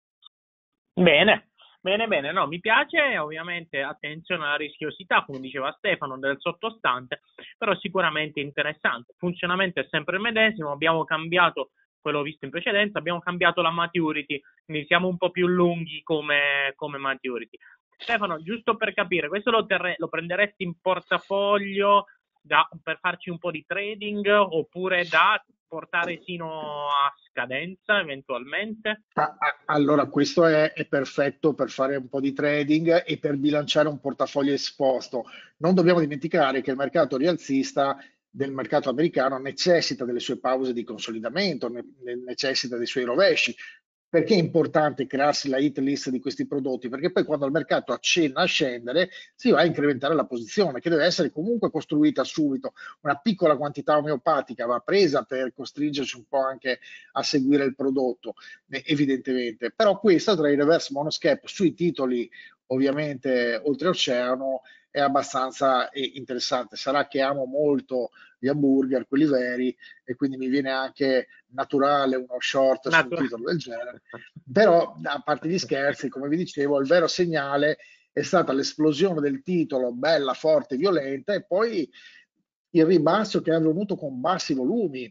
Bene, bene, bene, no, mi piace, ovviamente attenzione alla rischiosità, come diceva Stefano, del sottostante, però sicuramente interessante. Il funzionamento è sempre il medesimo, abbiamo cambiato quello visto in precedenza, abbiamo cambiato la maturity, quindi siamo un po' più lunghi come maturity. Stefano, giusto per capire, questo lo prenderesti in portafoglio per farci un po' di trading oppure da portare sino a scadenza eventualmente? Allora, questo è perfetto per fare un po' di trading e per bilanciare un portafoglio esposto. Non dobbiamo dimenticare che il mercato rialzista del mercato americano necessita delle sue pause di consolidamento, necessita dei suoi rovesci. Perché è importante crearsi la hit list di questi prodotti? Perché poi quando il mercato accenna a scendere si va a incrementare la posizione, che deve essere comunque costruita subito. Una piccola quantità omeopatica va presa per costringerci un po' anche a seguire il prodotto, evidentemente. Però questo tra i reverse bonus cap sui titoli ovviamente oltreoceano è abbastanza interessante. Sarà che amo molto gli hamburger, quelli veri, e quindi mi viene anche naturale uno short su un titolo del genere. Però, a parte gli scherzi, come vi dicevo, il vero segnale è stata l'esplosione del titolo, bella, forte, violenta, e poi il ribasso che è avvenuto con bassi volumi,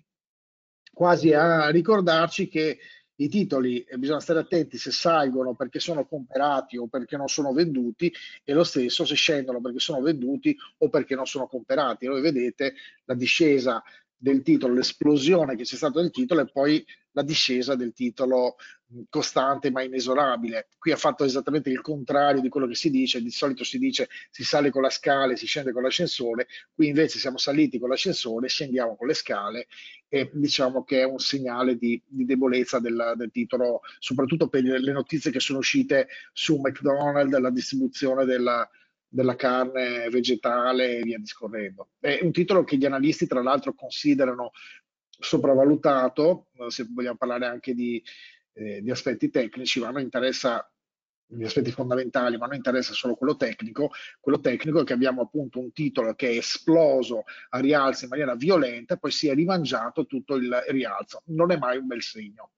quasi a ricordarci che i titoli bisogna stare attenti se salgono perché sono comprati o perché non sono venduti, e lo stesso se scendono perché sono venduti o perché non sono comprati. Voi vedete la discesa del titolo, l'esplosione che c'è stata del titolo, e poi la discesa del titolo costante ma inesorabile. Qui ha fatto esattamente il contrario di quello che si dice. Di solito si dice si sale con la scala e si scende con l'ascensore, qui invece siamo saliti con l'ascensore, scendiamo con le scale, e diciamo che è un segnale di debolezza del titolo, soprattutto per le notizie che sono uscite su McDonald's, la distribuzione della carne vegetale e via discorrendo. È un titolo che gli analisti tra l'altro considerano sopravvalutato, se vogliamo parlare anche di aspetti tecnici, ma a noi interessa gli aspetti fondamentali, ma a noi interessa solo quello tecnico è che abbiamo appunto un titolo che è esploso a rialzo in maniera violenta e poi si è rimangiato tutto il rialzo. Non è mai un bel segno.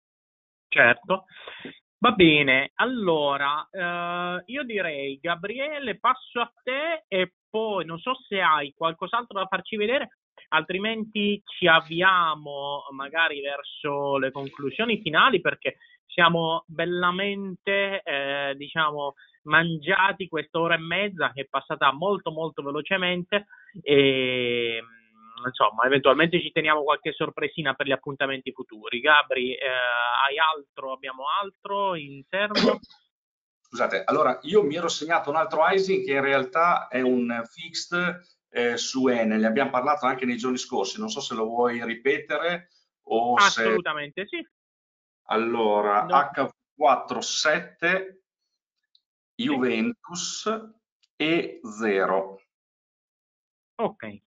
Certo. Va bene, allora io direi, Gabriele, passo a te e poi non so se hai qualcos'altro da farci vedere, altrimenti ci avviamo magari verso le conclusioni finali, perché siamo bellamente, diciamo, mangiati quest'ora e mezza che è passata molto molto velocemente, e insomma, eventualmente ci teniamo qualche sorpresina per gli appuntamenti futuri. Gabri, hai altro? Abbiamo altro in serbo? Scusate, allora io mi ero segnato un altro ISIN che in realtà è un fixed su Enel, ne abbiamo parlato anche nei giorni scorsi, non so se lo vuoi ripetere o Assolutamente sì. Allora, No. H47 Juventus e 0. Ok.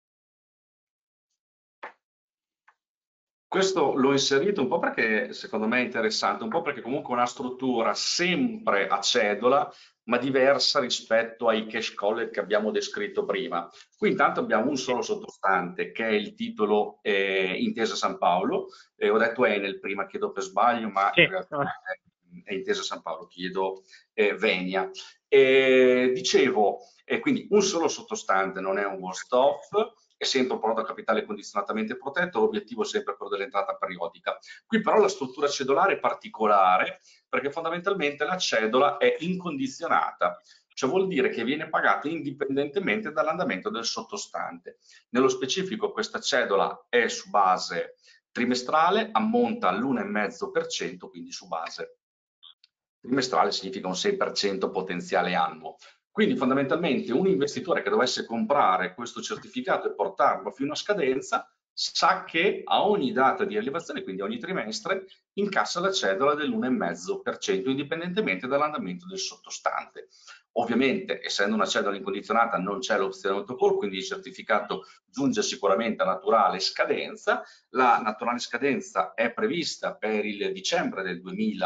Questo l'ho inserito un po' perché secondo me è interessante, un po' perché comunque è una struttura sempre a cedola, ma diversa rispetto ai cash collar che abbiamo descritto prima. Qui intanto abbiamo un solo sottostante che è il titolo Intesa San Paolo, ho detto Enel prima, chiedo per sbaglio, ma Sì. in realtà è Intesa San Paolo, chiedo Venia. Dicevo, quindi un solo sottostante, non è un worst off, è sempre un prodotto a capitale condizionatamente protetto, l'obiettivo è sempre quello dell'entrata periodica. Qui però la struttura cedolare è particolare perché fondamentalmente la cedola è incondizionata, cioè vuol dire che viene pagata indipendentemente dall'andamento del sottostante. Nello specifico questa cedola è su base trimestrale, ammonta all'1,5%, quindi su base trimestrale significa un 6% potenziale annuo. Quindi fondamentalmente un investitore che dovesse comprare questo certificato e portarlo fino a scadenza sa che a ogni data di rilevazione, quindi ogni trimestre, incassa la cedola dell'1,5% indipendentemente dall'andamento del sottostante. Ovviamente, essendo una cedola incondizionata, non c'è l'opzione autocall, quindi il certificato giunge sicuramente a naturale scadenza. La naturale scadenza è prevista per il dicembre del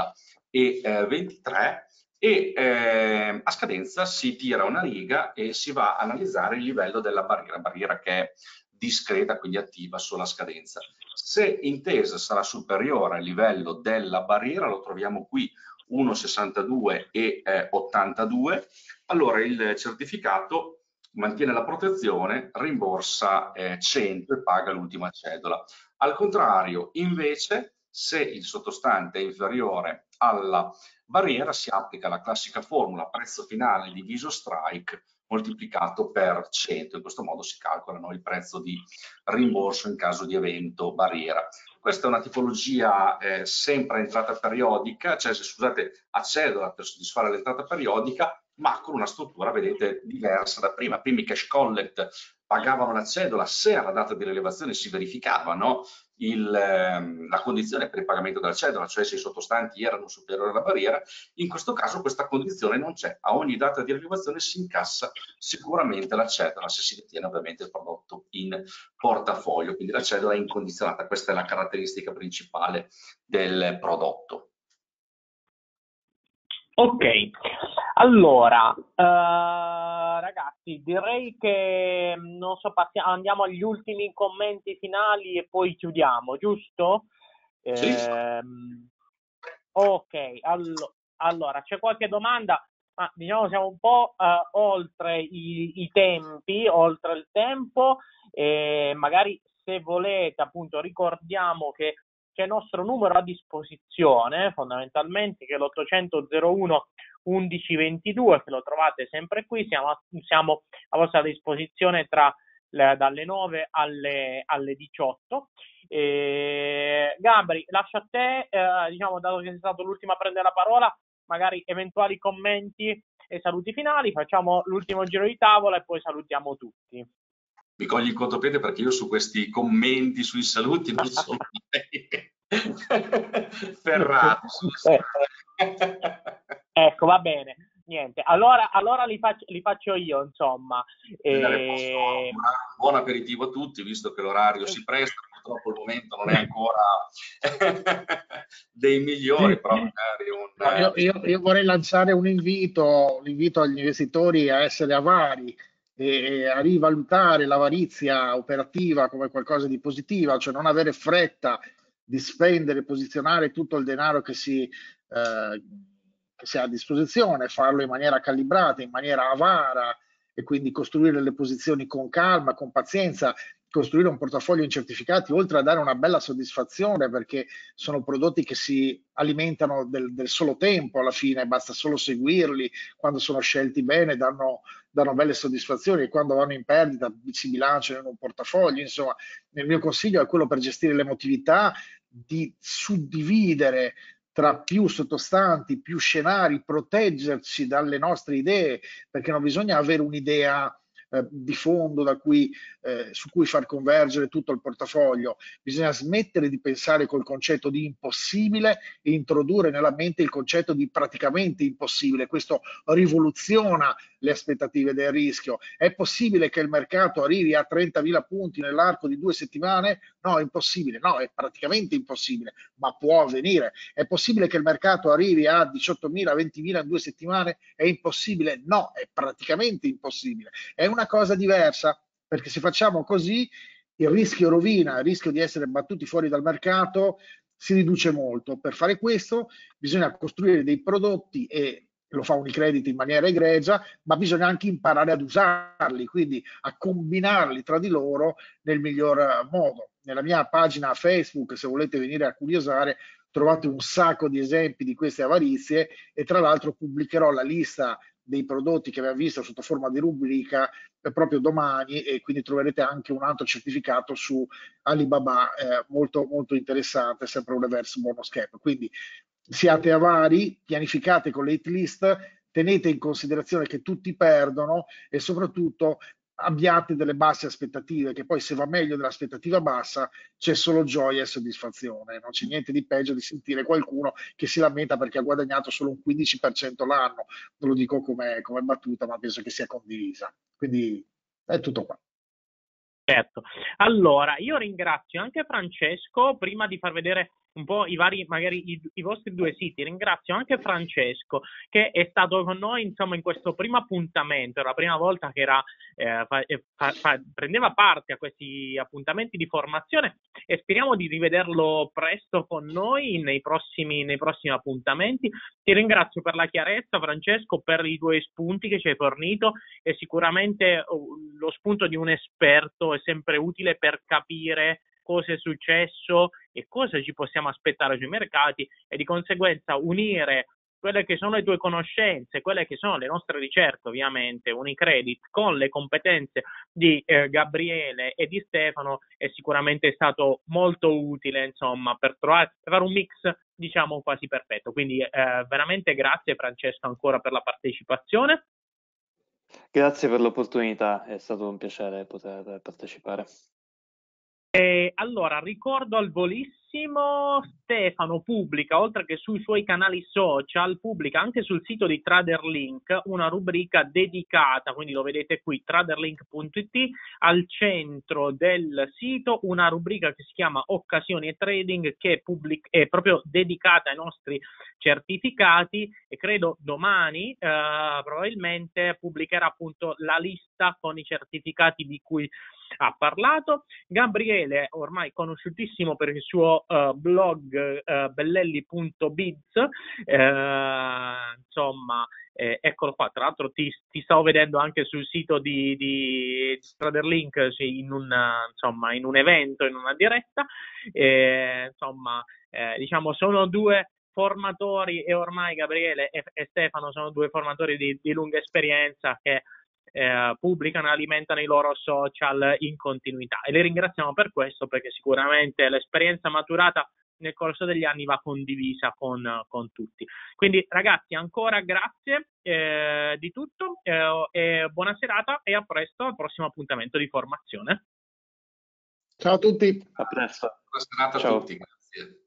2023 e a scadenza si tira una riga e si va a analizzare il livello della barriera che è discreta, quindi attiva sulla scadenza. Se Intesa sarà superiore al livello della barriera, lo troviamo qui 1,62 e 82, allora il certificato mantiene la protezione, rimborsa 100 e paga l'ultima cedola. Al contrario, invece, se il sottostante è inferiore alla barriera, si applica la classica formula prezzo finale diviso strike moltiplicato per 100. In questo modo si calcolano il prezzo di rimborso in caso di evento barriera. Questa è una tipologia sempre a entrata periodica, cioè scusate, a cedola per soddisfare l'entrata periodica, ma con una struttura, vedete, diversa da prima. Prima i cash collect pagavano la cedola se alla data di rilevazione si verificava, no? La condizione per il pagamento della cedola, cioè se i sottostanti erano superiori alla barriera. In questo caso questa condizione non c'è, a ogni data di rilevazione si incassa sicuramente la cedola se si detiene ovviamente il prodotto in portafoglio, quindi la cedola è incondizionata, questa è la caratteristica principale del prodotto. Ok, allora ragazzi, direi che non so, andiamo agli ultimi commenti finali e poi chiudiamo, giusto? Sì. Ok, allora c'è qualche domanda, ma diciamo siamo un po' oltre i tempi, oltre il tempo, e magari se volete appunto ricordiamo che c'è il nostro numero a disposizione, fondamentalmente, che è l'800 01 1122, che lo trovate sempre qui, siamo a vostra disposizione dalle 9 alle 18. Gabri, lascio a te, diciamo, dato che sei stato l'ultimo a prendere la parola, magari eventuali commenti e saluti finali, facciamo l'ultimo giro di tavola e poi salutiamo tutti. Mi cogli in contropiede perché io su questi commenti, sui saluti non sono mai ferrato. Ecco, va bene. Niente, allora li faccio io, insomma. Un buon aperitivo a tutti, visto che l'orario si presta, purtroppo il momento non è ancora dei migliori, però magari io vorrei lanciare un invito agli investitori a essere avari e a rivalutare l'avarizia operativa come qualcosa di positiva, cioè non avere fretta di spendere, posizionare tutto il denaro che si ha a disposizione, farlo in maniera calibrata, in maniera avara e quindi costruire le posizioni con calma, con pazienza, costruire un portafoglio in certificati, oltre a dare una bella soddisfazione perché sono prodotti che si alimentano del solo tempo alla fine, basta solo seguirli, quando sono scelti bene danno belle soddisfazioni e quando vanno in perdita si bilanciano in un portafoglio. Insomma, il mio consiglio è quello per gestire l'emotività di suddividere tra più sottostanti, più scenari, proteggerci dalle nostre idee, perché non bisogna avere un'idea di fondo da cui su cui far convergere tutto il portafoglio. Bisogna smettere di pensare col concetto di impossibile e introdurre nella mente il concetto di praticamente impossibile. Questo rivoluziona le aspettative del rischio. È possibile che il mercato arrivi a 30.000 punti nell'arco di 2 settimane? No, è impossibile. No, è praticamente impossibile, ma può avvenire. È possibile che il mercato arrivi a 18.000, 20.000 in 2 settimane? È impossibile? No, è praticamente impossibile. È una cosa diversa, perché se facciamo così il rischio rovina, il rischio di essere battuti fuori dal mercato si riduce molto. Per fare questo bisogna costruire dei prodotti, e lo fa Unicredit in maniera egregia, ma bisogna anche imparare ad usarli, quindi a combinarli tra di loro nel miglior modo. Nella mia pagina Facebook, se volete venire a curiosare, trovate un sacco di esempi di queste avarizie, e tra l'altro pubblicherò la lista dei prodotti che abbiamo visto sotto forma di rubrica proprio domani, e quindi troverete anche un altro certificato su Alibaba molto, molto interessante, sempre un reverse bonus cap. Quindi siate avari, pianificate con le hit list, tenete in considerazione che tutti perdono, e soprattutto abbiate delle basse aspettative, che poi se va meglio dell'aspettativa bassa c'è solo gioia e soddisfazione. Non c'è niente di peggio di sentire qualcuno che si lamenta perché ha guadagnato solo un 15% l'anno. Non lo dico come battuta, ma penso che sia condivisa. Quindi è tutto qua. Certo. Allora, io ringrazio anche Francesco, prima di far vedere un po' i vari, magari i vostri due siti, ringrazio anche Francesco che è stato con noi, insomma, in questo primo appuntamento. Era la prima volta che era, prendeva parte a questi appuntamenti di formazione, e speriamo di rivederlo presto con noi nei prossimi appuntamenti. Ti ringrazio per la chiarezza, Francesco, per i tuoi spunti che ci hai fornito, e sicuramente lo spunto di un esperto è sempre utile per capire cosa è successo e cosa ci possiamo aspettare sui mercati, e di conseguenza unire quelle che sono le tue conoscenze, quelle che sono le nostre ricerche, ovviamente, Unicredit, con le competenze di Gabriele e di Stefano, è sicuramente stato molto utile, insomma, per fare un mix, diciamo, quasi perfetto. Quindi veramente grazie Francesco ancora per la partecipazione. Grazie per l'opportunità, è stato un piacere poter partecipare. Allora, ricordo al volissimo, Stefano pubblica, oltre che sui suoi canali social, pubblica anche sul sito di TraderLink una rubrica dedicata, quindi lo vedete qui, traderlink.it, al centro del sito una rubrica che si chiama Occasioni e Trading, che è proprio dedicata ai nostri certificati, e credo domani probabilmente pubblicherà appunto la lista con i certificati di cui ha parlato. Gabriele, ormai conosciutissimo per il suo blog bellelli.biz, insomma, eccolo qua. Tra l'altro ti stavo vedendo anche sul sito di TraderLink, in un evento, in una diretta, insomma, diciamo sono due formatori, e ormai Gabriele e Stefano sono due formatori di lunga esperienza che pubblicano e alimentano i loro social in continuità, e li ringraziamo per questo, perché sicuramente l'esperienza maturata nel corso degli anni va condivisa con tutti. Quindi ragazzi, ancora grazie di tutto, e buona serata, e a presto al prossimo appuntamento di formazione. Ciao a tutti. A presto. Buona serata a tutti, grazie.